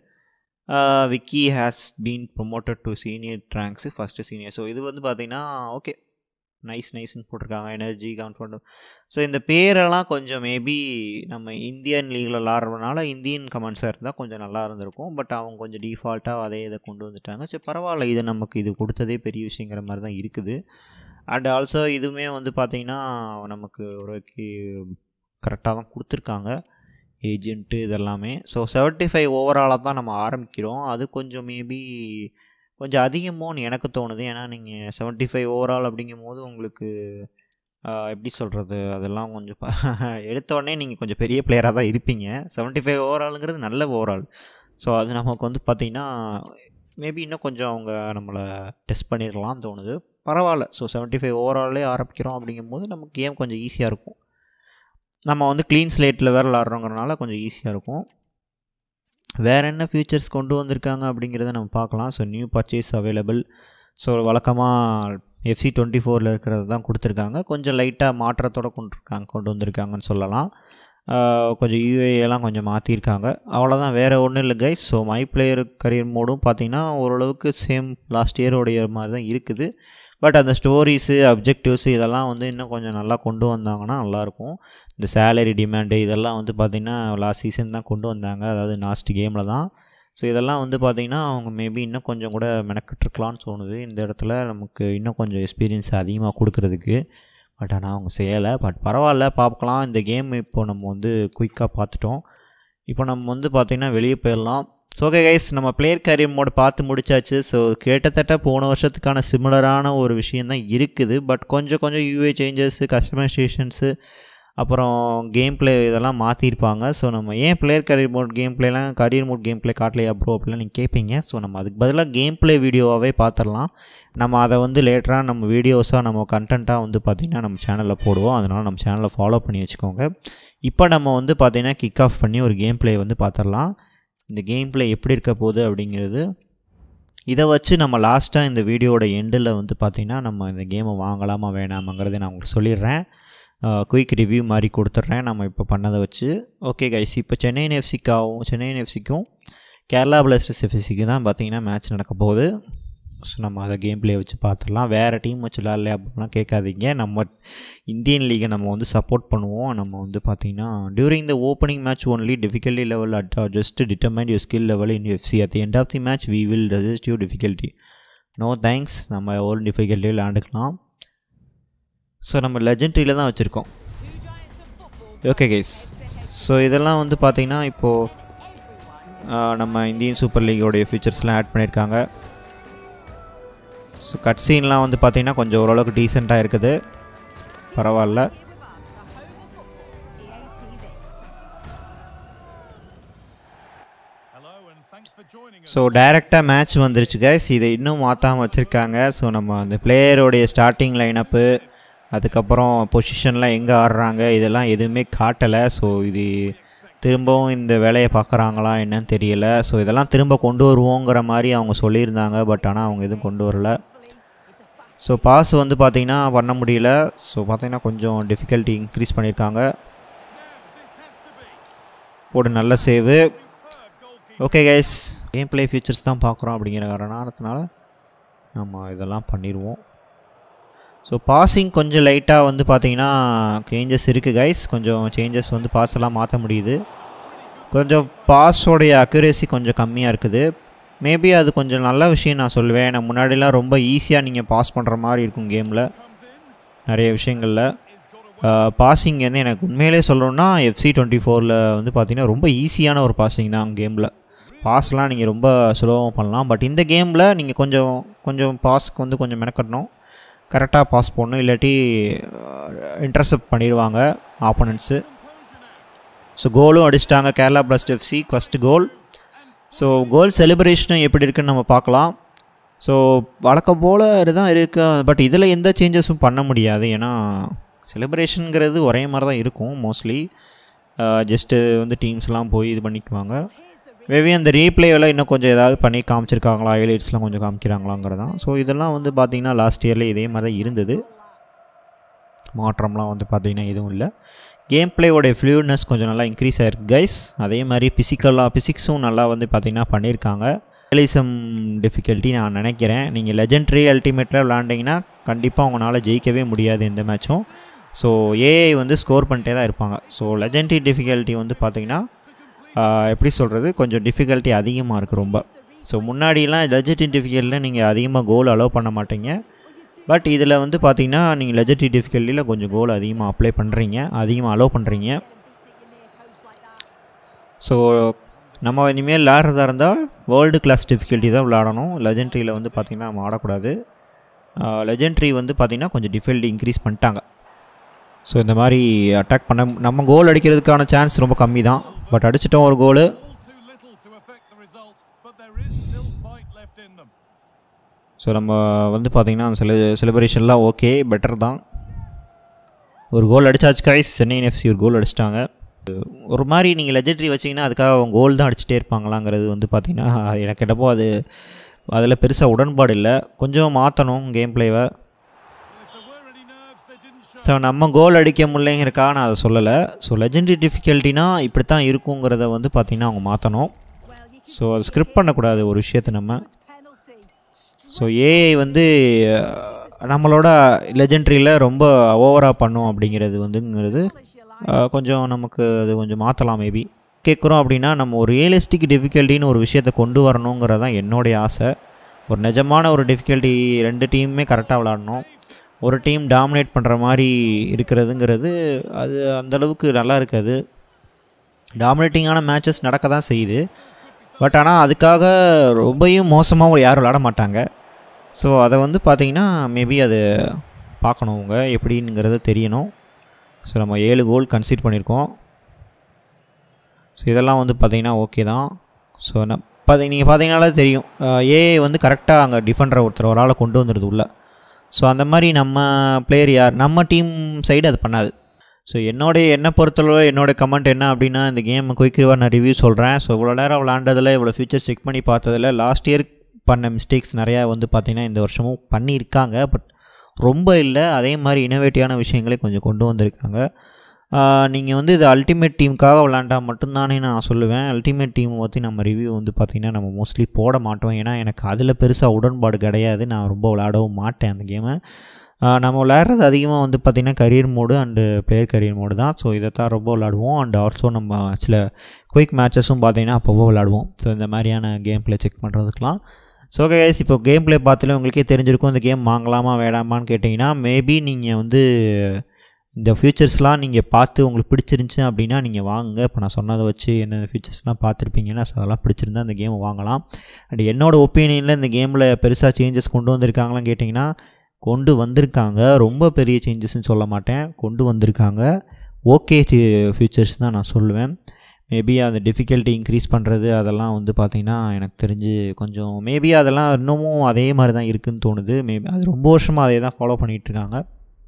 Vicky has been promoted to senior ranks first senior. So இது வந்து பார்த்திங்கன்னா ஓகே நைஸ் நைஸ்ன்னு போட்டிருக்காங்க. Energy confident. ஸோ இந்த பேரெல்லாம் கொஞ்சம் மேபி நம்ம இந்தியன் லீகில் விளாட்றதுனால இந்தியன் கமெண்ட்ஸாக இருந்தால் கொஞ்சம் நல்லா இருந்திருக்கும். பட் அவங்க கொஞ்சம் டிஃபால்ட்டாக அதே இதை கொண்டு வந்துட்டாங்க. சரி பரவாயில்ல, இது நமக்கு இது கொடுத்ததே பெரிய விஷயங்கிற மாதிரி தான் இருக்குது. அண்ட் ஆல்சோ இதுவுமே வந்து பார்த்திங்கன்னா நமக்கு ஒரு கரெக்டாக தான் கொடுத்துருக்காங்க ஏஜென்ட்டு இதெல்லாமே. ஸோ செவன்ட்டி ஃபைவ் ஓவராலாக தான் நம்ம ஆரம்பிக்கிறோம். அது கொஞ்சம் மேபி கொஞ்சம் அதிகமோன்னு எனக்கு தோணுது. ஏன்னா நீங்கள் செவன்ட்டி ஃபைவ் ஓவரால் அப்படிங்கும் போது உங்களுக்கு எப்படி சொல்கிறது, அதெல்லாம் கொஞ்சம் எடுத்தோடனே நீங்கள் கொஞ்சம் பெரிய பிளேயராக தான் இருப்பீங்க. செவன்ட்டி ஃபைவ் ஓவராலுங்கிறது நல்ல ஓவரால். ஸோ அது நமக்கு வந்து பார்த்திங்கன்னா மேபி இன்னும் கொஞ்சம் அவங்க நம்மளை டெஸ்ட் பண்ணிடலாம்னு தோணுது. பரவாயில்ல. ஸோ செவன்ட்டி ஃபைவ் ஓவராலே ஆரம்பிக்கிறோம் அப்படிங்கும்போது நமக்கு கேம் கொஞ்சம் ஈஸியாக இருக்கும். நம்ம வந்து க்ளீன் ஸ்லேட்டில் வேறு விளாட்றோங்கிறனால கொஞ்சம் ஈஸியாக இருக்கும். வேறு என்ன ஃபியூச்சர்ஸ் கொண்டு வந்திருக்காங்க அப்படிங்கிறத நம்ம பார்க்கலாம். So new purchase available. So வழக்கமாக எஃப்சி டுவெண்ட்டி ஃபோரில் இருக்கிறது தான் கொடுத்துருக்காங்க. கொஞ்சம் லைட்டாக மாற்றத்தோடு கொண்டுருக்காங்க கொண்டு வந்திருக்காங்கன்னு சொல்லலாம். கொஞ்சம் யூஏஎல்லாம் கொஞ்சம் மாற்றிருக்காங்க, அவ்வளோதான், வேறு ஒன்றும் இல்லை guys. So my player career மோடும் பார்த்திங்கன்னா ஓரளவுக்கு சேம் லாஸ்ட் இயரோடைய மாதிரி தான் இருக்குது. பட் அந்த ஸ்டோரிஸு அப்ஜெக்டிவ்ஸு இதெல்லாம் வந்து இன்னும் கொஞ்சம் நல்லா கொண்டு வந்தாங்கன்னா நல்லாயிருக்கும். இந்த சேலரி டிமாண்டு இதெல்லாம் வந்து பார்த்திங்கன்னா லாஸ்ட் சீசன் தான் கொண்டு வந்தாங்க, அதாவது லாஸ்ட் கேமில் தான். ஸோ இதெல்லாம் வந்து பார்த்திங்கன்னா அவங்க மேபி இன்னும் கொஞ்சம் கூட மெனக்கிட்டுருக்கலான்னு தோணுது இந்த இடத்துல, நமக்கு இன்னும் கொஞ்சம் எக்ஸ்பீரியன்ஸ் அதிகமாக கொடுக்குறதுக்கு. பட் ஆனால் அவங்க செய்யலை. பட் பரவாயில்ல, பார்க்கலாம். இந்த கேம் இப்போ நம்ம வந்து குயிக்காக பார்த்துட்டோம். இப்போ நம்ம வந்து பார்த்திங்கன்னா வெளியே போயிடலாம். ஸோ ஓகே கைஸ், நம்ம பிளேயர் கேரியர் மோட் பார்த்து முடிச்சாச்சு. ஸோ கிட்டத்தட்ட போன வருஷத்துக்கான சிமிலரான ஒரு விஷயந்தான் இருக்குது. பட் கொஞ்சம் கொஞ்சம் யூஏ சேஞ்சஸ்ஸு, கஸ்டமைசேஷன்ஸு, அப்புறம் கேம் பிளே இதெல்லாம் மாற்றிருப்பாங்க. ஸோ நம்ம ஏன் பிளேயர் கரியர் மோட் கேம் பிளேலாம் கரியர் மோட் கேம் பிளே காட்டலையா ப்ரோ அப்படிலாம் நீங்கள் கேட்பீங்க. ஸோ நம்ம அதுக்கு பதிலாக கேம் பிளே வீடியோவாகவே பார்த்துடலாம். நம்ம அதை வந்து லேட்டராக நம்ம வீடியோஸாக நம்ம கண்டென்ட்டாக வந்து பார்த்திங்கன்னா நம்ம சேனலில் போடுவோம். அதனால் நம்ம சேனலை ஃபாலோ பண்ணி வச்சுக்கோங்க. இப்போ நம்ம வந்து பார்த்திங்கன்னா கிக் ஆஃப் பண்ணி ஒரு கேம் பிளே வந்து பார்த்துடலாம். இந்த கேம் பிளே எப்படி இருக்க போகுது அப்படிங்கிறது இதை வச்சு நம்ம லாஸ்ட்டாக இந்த வீடியோட எண்டில் வந்து பார்த்திங்கன்னா நம்ம இந்த கேமை வாங்கலாமா வேணாமாங்கிறத நான் உங்களுக்கு சொல்லிடுறேன். குயிக் ரிவ்யூ மாதிரி கொடுத்துட்றேன் நம்ம இப்போ பண்ணதை வச்சு. ஓகே கைஸ், இப்போ சென்னையின் எஃப்சிக்காகவும் சென்னையின் எஃப்சிக்கும் கேரளா பிளாஸ்டர்ஸ் எஃப்சிக்கும் தான் பார்த்திங்கன்னா மேட்ச் நடக்க போகுது. ஸோ நம்ம அதை கேம் பிளே வச்சு பார்த்துடலாம். வேறு டீம் வச்சு விளாட்ல அப்படின்லாம் கேட்காதீங்க. நம்ம இந்தியன் லீகை நம்ம வந்து சப்போர்ட் பண்ணுவோம். நம்ம வந்து பார்த்திங்கன்னா during the opening match only difficulty level at just determine your skill level in FC. At the end of the match we will resist you difficulty. No thanks, நம்ம ஓல்டு டிஃபிகல்ட்டி விளாண்டுக்கலாம். ஸோ நம்ம லெஜெண்ட்ரியில் தான் வச்சுருக்கோம். ஓகே கைஸ், ஸோ இதெல்லாம் வந்து பார்த்திங்கன்னா இப்போது நம்ம இந்தியன் சூப்பர் லீகோடைய ஃபீச்சர்ஸ்லாம் ஆட் பண்ணியிருக்காங்க. ஸோ கட் சீன்லாம் வந்து பார்த்திங்கன்னா கொஞ்சம் ஓரளவுக்கு டீசெண்டாக இருக்குது, பரவாயில்ல. ஸோ டைரெக்டாக மேட்ச் வந்துருச்சு கைஸ். இதை இன்னும் மாற்றாமல் வச்சுருக்காங்க. ஸோ நம்ம அந்த பிளேயருடைய ஸ்டார்டிங் லைனப்பு, அதுக்கப்புறம் பொசிஷன்லாம் எங்கே ஆடுறாங்க இதெல்லாம் எதுவுமே காட்டலை. ஸோ இது திரும்பவும் இந்த வேலையை பார்க்குறாங்களா என்னன்னு தெரியலை. ஸோ இதெல்லாம் திரும்ப கொண்டு வருவோங்கிற மாதிரி அவங்க சொல்லியிருந்தாங்க. பட் ஆனால் அவங்க எதுவும் கொண்டு வரல. ஸோ பாஸ் வந்து பார்த்திங்கன்னா பண்ண முடியல. ஸோ பார்த்திங்கன்னா கொஞ்சம் டிஃபிகல்ட்டி இன்க்ரீஸ் பண்ணியிருக்காங்க. போடு, நல்ல save. Okay guys, game play features தான் பார்க்குறோம் அப்படிங்கிற காரணத்தினால நம்ம இதெல்லாம் பண்ணிடுவோம். ஸோ பாஸிங் கொஞ்சம் லைட்டாக வந்து பார்த்திங்கன்னா சேஞ்சஸ் இருக்குது கைஸ். கொஞ்சம் சேஞ்சஸ் வந்து பாஸ் எல்லாம் மாற்ற முடியுது. கொஞ்சம் பாஸோடைய அக்யூரேசி கொஞ்சம் கம்மியாக இருக்குது. மேபி அது கொஞ்சம் நல்ல விஷயம் நான் சொல்லுவேன். நான் முன்னாடிலாம் ரொம்ப ஈஸியாக நீங்கள் பாஸ் பண்ணுற மாதிரி இருக்கும் கேமில் நிறைய விஷயங்களில். பாஸிங் வந்து எனக்கு உண்மையிலே சொல்லணும்னா எஃப்சி டுவெண்ட்டி ஃபோரில் வந்து பார்த்திங்கன்னா ரொம்ப ஈஸியான ஒரு பாஸிங் தான் கேமில். பாஸ்லாம் நீங்கள் ரொம்ப சுலபமாக பண்ணலாம். பட் இந்த கேமில் நீங்கள் கொஞ்சம் கொஞ்சம் பாஸ்க்கு வந்து கொஞ்சம் மெனக்கட்டணும், கரெக்டாக பாஸ் பண்ணணும், இல்லாட்டி இன்டர்செப்ட் பண்ணிடுவாங்க ஆப்போனன்ட்ஸு. ஸோ கோலும் அடிச்சிட்டாங்க Kerala blast FC, first goal. So goal செலிப்ரேஷனும் எப்படி இருக்குன்னு நம்ம பார்க்கலாம். ஸோ வழக்கம் போல் இதுதான் இருக்குது, பட் இதில் எந்த சேஞ்சஸும் பண்ண முடியாது. ஏன்னா செலிப்ரேஷனுங்கிறது ஒரே மாதிரி தான் இருக்கும் மோஸ்ட்லி. ஜஸ்ட்டு வந்து டீம்ஸ்லாம் போய் இது பண்ணிக்குவாங்க. மேபி அந்த ரீப்ளேவில் இன்னும் கொஞ்சம் ஏதாவது பண்ணி காமிச்சிருக்காங்களா, ஹைலைட்ஸ்லாம் கொஞ்சம் காமிக்கிறாங்களாங்கிறது தான். ஸோ இதெல்லாம் வந்து பார்த்திங்கன்னா லாஸ்ட் இயரில் இதே மாதிரி தான் இருந்தது, மாற்றம்லாம் வந்து பார்த்திங்கன்னா எதுவும் இல்லை. கேம் பிளேயோடைய ஃப்ளூயிட்னஸ் கொஞ்சம் நல்லா இன்க்ரீஸ் ஆகிருக்கு கைஸ். அதே மாதிரி ஃபிசிக்கலாக ஃபிசிக்ஸும் நல்லா வந்து பார்த்திங்கன்னா பண்ணியிருக்காங்க. ரியலிசம் டிஃபிகல்ட்டி நான் நினைக்கிறேன், நீங்கள் லெஜெண்ட்ரி அல்டிமேட்டில் விளாண்டிங்கன்னா கண்டிப்பாக உங்களால் ஜெயிக்கவே முடியாது எந்த மேட்சும். ஸோ ஏஐ வந்து ஸ்கோர் பண்ணிட்டே தான் இருப்பாங்க. ஸோ லெஜெண்ட்ரி டிஃபிகல்ட்டி வந்து பார்த்திங்கன்னா எப்படி சொல்கிறது, கொஞ்சம் டிஃபிகல்ட்டி அதிகமாக இருக்குது ரொம்ப. ஸோ முன்னாடிலாம் லெஜெண்ட்ரி டிஃபிகல்ட்டியில் நீங்கள் அதிகமாக கோல் அலோவ் பண்ண மாட்டீங்க. பட் இதில் வந்து பார்த்திங்கன்னா நீங்கள் லெஜெண்ட்ரி டிஃபிகல்ட்டியில் கொஞ்சம் கோல் அதிகமாக அப்ளை பண்ணுறீங்க, அதிகமாக அலோவ் பண்ணுறீங்க. ஸோ நம்ம இனிமேல் விளாட்றதா இருந்தால் வேர்ல்டு கிளாஸ் டிஃபிகல்ட்டி தான் விளாடணும். லெஜெண்ட்ரியில் வந்து பார்த்திங்கன்னா நம்ம ஆடக்கூடாது. லெஜெண்ட்ரி வந்து பார்த்திங்கன்னா கொஞ்சம் டிஃபிகல்ட்டி இன்க்ரீஸ் பண்ணிட்டாங்க. ஸோ இந்த மாதிரி அட்டாக் பண்ண நம்ம கோல் அடிக்கிறதுக்கான சான்ஸ் ரொம்ப கம்மி தான். பட் அடிச்சிட்டோம் ஒரு கோலு. ஸோ நம்ம வந்து பார்த்திங்கன்னா செல செலிப்ரேஷன்லாம் ஓகே, பெட்டர் தான். ஒரு கோல் அடித்தாச்சு கைஸ். சென்னை எஃப்சி ஒரு கோல் அடிச்சிட்டாங்க. ஒரு மாதிரி நீங்கள் லெஜெண்ட்ரி வச்சிங்கன்னா அதுக்காக அவங்க கோல் தான் அடிச்சுட்டே இருப்பாங்களாங்கிறது வந்து பார்த்திங்கன்னா எனக்கு என்னப்போ அது அதில் பெருசாக உடன்பாடு இல்லை. கொஞ்சம் மாற்றணும் கேம் பிளேவை. ஸோ நம்ம கோல் அடிக்க முடியலைங்கிறக்காக நான் அதை சொல்லலை. ஸோ லெஜெண்ட்ரி டிஃபிகல்ட்டினா இப்படி தான் இருக்குங்கிறத வந்து பார்த்திங்கன்னா அவங்க மாற்றணும். ஸோ அது ஸ்கிரிப்ட் பண்ணக்கூடாது ஒரு விஷயத்தை நம்ம. ஸோ ஏஐ வந்து நம்மளோட லெஜெண்ட்ரியில் ரொம்ப ஓவராக பண்ணும் அப்படிங்கிறது வந்துங்கிறது கொஞ்சம் நமக்கு அது கொஞ்சம் மாற்றலாம். மேபி கேட்குறோம் அப்படின்னா நம்ம ஒரு ரியலிஸ்டிக் டிஃபிகல்ட்டின்னு ஒரு விஷயத்தை கொண்டு வரணுங்கிறது தான் என்னுடைய ஆசை. ஒரு நிஜமான ஒரு டிஃபிகல்ட்டி, ரெண்டு டீமுமே கரெக்டாக விளாடணும். ஒரு டீம் டாமினேட் பண்ணுற மாதிரி இருக்கிறதுங்கிறது அது அந்தளவுக்கு நல்லா இருக்காது. டாமினேட்டிங்கான மேட்சஸ் நடக்க தான் செய்யுது, பட் ஆனால் அதுக்காக ரொம்பவும் மோசமாக யாரும் விளாட மாட்டாங்க. ஸோ அதை வந்து பார்த்திங்கன்னா மேபி அது பார்க்கணும் அவங்க எப்படிங்கிறது தெரியணும். ஸோ நம்ம ஏழு கோல் கன்சிட் பண்ணியிருக்கோம். ஸோ இதெல்லாம் வந்து பார்த்திங்கன்னா ஓகே தான். ஸோ நான் பார்த்தி நீங்கள் பார்த்தீங்கனாலே தெரியும், ஏஐ வந்து கரெக்டாக அங்கே டிஃபெண்டரை ஒருத்தர் ஒரு ஆளை கொண்டு வந்துடுது உள்ள. ஸோ அந்த மாதிரி நம்ம பிளேயர் யார், நம்ம டீம் சைடு அது பண்ணாது. ஸோ என்னோடைய என்னை பொறுத்தளவு என்னோடய கமெண்ட் என்ன அப்படின்னா, இந்த கேம் குயிக்காக நான் ரிவ்யூ சொல்கிறேன். ஸோ இவ்வளோ நேரம் விளாண்டதில் இவ்வளோ ஃபியூச்சர் செக் பண்ணி பார்த்ததில் லாஸ்ட் இயர் பண்ண மிஸ்டேக்ஸ் நிறையா வந்து பார்த்திங்கன்னா இந்த வருஷமும் பண்ணியிருக்காங்க. பட் ரொம்ப இல்லை, அதே மாதிரி இனோவேட்டிவான விஷயங்களே கொஞ்சம் கொண்டு வந்திருக்காங்க. நீங்கள் வந்து இது அல்டிமேட் டீமுக்காக விளாண்டா மட்டும்தானே நான் சொல்லுவேன். அல்டிமேட் டீம் பற்றி நம்ம ரிவ்யூ வந்து பார்த்திங்கன்னா நம்ம மோஸ்ட்லி போட மாட்டோம். ஏன்னா எனக்கு அதில் பெருசாக உடன்பாடு கிடையாது, நான் ரொம்ப விளாடவும் மாட்டேன் அந்த கேமை. நம்ம விளையாடுறது அதிகமாக வந்து பார்த்திங்கன்னா career mode and player career mode தான். ஸோ இதை தான் ரொம்ப விளாடுவோம். அண்ட் ஆல்சோ நம்ம சில குயிக் மேட்சஸும் பார்த்திங்கன்னா அப்போவோ விளாடுவோம். ஸோ இந்த மாதிரியான கேம் பிளே செக் பண்ணுறதுக்கெலாம். ஸோ ஓகே கைஸ், இப்போ கேம் பிளே பார்த்தாலே உங்களுக்கே தெரிஞ்சிருக்கும் இந்த கேம் வாங்கலாமா வேடாமான்னு கேட்டிங்கன்னா, மேபி நீங்கள் வந்து இந்த ஃபியூச்சர்ஸ்லாம் நீங்கள் பார்த்து உங்களுக்கு பிடிச்சிருந்துச்சி அப்படின்னா நீங்கள் வாங்குங்க. இப்போ நான் சொன்னதை வச்சு என்னென்ன ஃபியூச்சர்ஸ்லாம் பார்த்துருப்பீங்கன்னா ஸோ அதெல்லாம் பிடிச்சிருந்தா அந்த கேமை வாங்கலாம். அண்ட் என்னோடய ஒப்பீனியனில் இந்த கேமில் பெருசாக சேஞ்சஸ் கொண்டு வந்திருக்காங்களான்னு கேட்டிங்கன்னா கொண்டு வந்திருக்காங்க. ரொம்ப பெரிய சேஞ்சஸ்ன்னு சொல்ல மாட்டேன், கொண்டு வந்திருக்காங்க. ஓகே ஃபியூச்சர்ஸ் தான் நான் சொல்லுவேன். மேபி அந்த டிஃபிகல்ட்டி இன்க்ரீஸ் பண்ணுறது அதெல்லாம் வந்து பார்த்திங்கன்னா எனக்கு தெரிஞ்சு கொஞ்சம் மேபி அதெல்லாம் இன்னமும் அதே மாதிரி தான் இருக்குதுன்னு தோணுது. மேபி அது ரொம்ப வருஷமாக அதே தான் ஃபாலோ பண்ணிகிட்ருக்காங்க.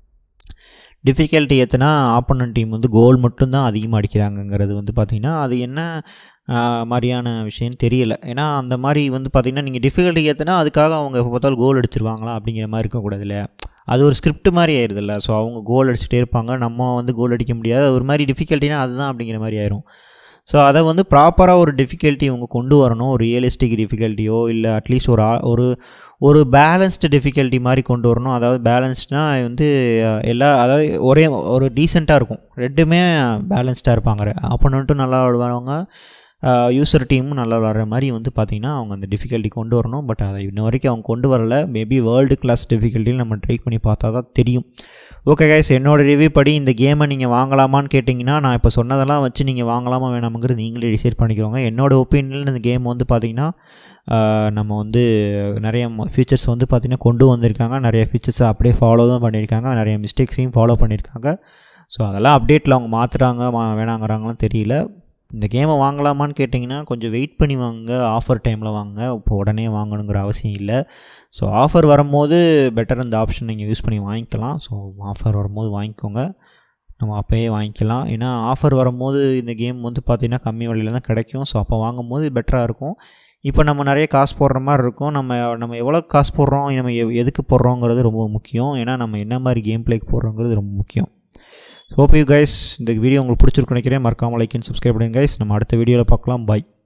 டிஃபிகல்ட்டி ஏற்றுனா ஆப்போனன்ட் டீம் வந்து கோல் மட்டும்தான் அதிகமாக அடிக்கிறாங்கங்கிறது வந்து பார்த்திங்கன்னா அது என்ன மாதிரியான விஷயம்னு தெரியல. ஏன்னா அந்த மாதிரி வந்து பார்த்திங்கன்னா நீங்கள் டிஃபிகல்ட்டி ஏற்றுனா அதுக்காக அவங்க எப்போ பார்த்தாலும் கோல் அடிச்சிருவாங்களா அப்படிங்கிற மாதிரி இருக்கக்கூடாது இல்லையா. அது ஒரு ஸ்கிரிப்ட் மாதிரி ஆயிடுதில்ல. ஸோ அவங்க கோல் அடிச்சுட்டே இருப்பாங்க, நம்ம வந்து கோல் அடிக்க முடியாது. ஒரு மாதிரி டிஃபிகல்ட்டினா அதுதான் அப்படிங்கிற மாதிரி ஆயிரும். ஸோ அதை வந்து ப்ராப்பராக ஒரு டிஃபிகல்ட்டி அவங்க கொண்டு வரணும். ஒரு ரியலிஸ்டிக் டிஃபிகல்ட்டியோ இல்லை அட்லீஸ்ட் ஒரு ஒரு ஒரு பேலன்ஸ்டு டிஃபிகல்ட்டி மாதிரி கொண்டு வரணும். அதாவது பேலன்ஸ்னால் வந்து எல்லா அதாவது ஒரே ஒரு டீசெண்டாக இருக்கும், ரெண்டுமே பேலன்ஸ்டாக இருப்பாங்க. ஆப்போனண்ட்டும் நல்லா விடுவாங்க, யூசர் டீமும் நல்லா விளாட்ற மாதிரி வந்து பார்த்திங்கன்னா அவங்க அந்த டிஃபிகல்ட்டி கொண்டு வரணும். பட் அதை இன்ன வரைக்கும் அவங்க கொண்டு வரல. மேபி வேர்ல்டு கிளாஸ் டிஃபிகல்ட்டியில் நம்ம ட்ரை பண்ணி பார்த்தா தான் தெரியும். ஓகே கைஸ், என்னோடய ரிவ்யூ படி இந்த கேமை நீங்கள் வாங்கலாமான்னு கேட்டிங்கன்னா நான் இப்போ சொன்னதெல்லாம் வச்சு நீங்கள் வாங்கலாமா வேணாமுங்கிறது நீங்களே டிசைட் பண்ணிக்கிறோங்க. என்னோடய ஒப்பீனியனில் இந்த கேம் வந்து பார்த்திங்கன்னா நம்ம வந்து நிறைய ஃபீச்சர்ஸ் வந்து பார்த்திங்கன்னா கொண்டு வந்திருக்காங்க. நிறைய ஃபீச்சர்ஸை அப்படியே ஃபாலோ தான் பண்ணியிருக்காங்க. நிறைய மிஸ்டேக்ஸையும் ஃபாலோ பண்ணியிருக்காங்க. ஸோ அதெல்லாம் அப்டேட்டில் அவங்க மாற்றுறாங்க மா வேணாங்கிறாங்களாம் தெரியல. இந்த கேமை வாங்கலாமான்னு கேட்டிங்கன்னா கொஞ்சம் வெயிட் பண்ணி வாங்க, ஆஃபர் டைமில் வாங்க. இப்போ உடனே வாங்கணுங்கிற அவசியம் இல்லை. ஸோ ஆஃபர் வரும்போது பெட்டர் இந்த ஆப்ஷன் நீங்கள் யூஸ் பண்ணி வாங்கிக்கலாம். ஸோ ஆஃபர் வரும்போது வாங்கிக்கோங்க, நம்ம அப்போயே வாங்கிக்கலாம். ஏன்னா ஆஃபர் வரும்போது இந்த கேம் வந்து பார்த்திங்கன்னா கம்மி விலையில் தான் கிடைக்கும். ஸோ அப்போ வாங்கும்போது பெட்டராக இருக்கும். இப்போ நம்ம நிறைய காசு போடுற மாதிரி இருக்கும். நம்ம நம்ம எவ்வளோ காசு போடுறோம், நம்ம எ எதுக்கு போடுறோங்கிறது ரொம்ப முக்கியம். ஏன்னா நம்ம என்ன மாதிரி கேம் பிளேக்கு போடுறோங்கிறது ரொம்ப முக்கியம். ஹோப் யூ கைஸ் இந்த வீடியோ உங்களுக்கு பிடிச்சிருக்கு நினைக்கிறேன். மறக்காமல் லைக் அண்ட் சப்ஸ்கிரைப் பண்ணுங்க கைஸ். நம்ம அடுத்த வீடியோவில் பார்க்கலாம். பை.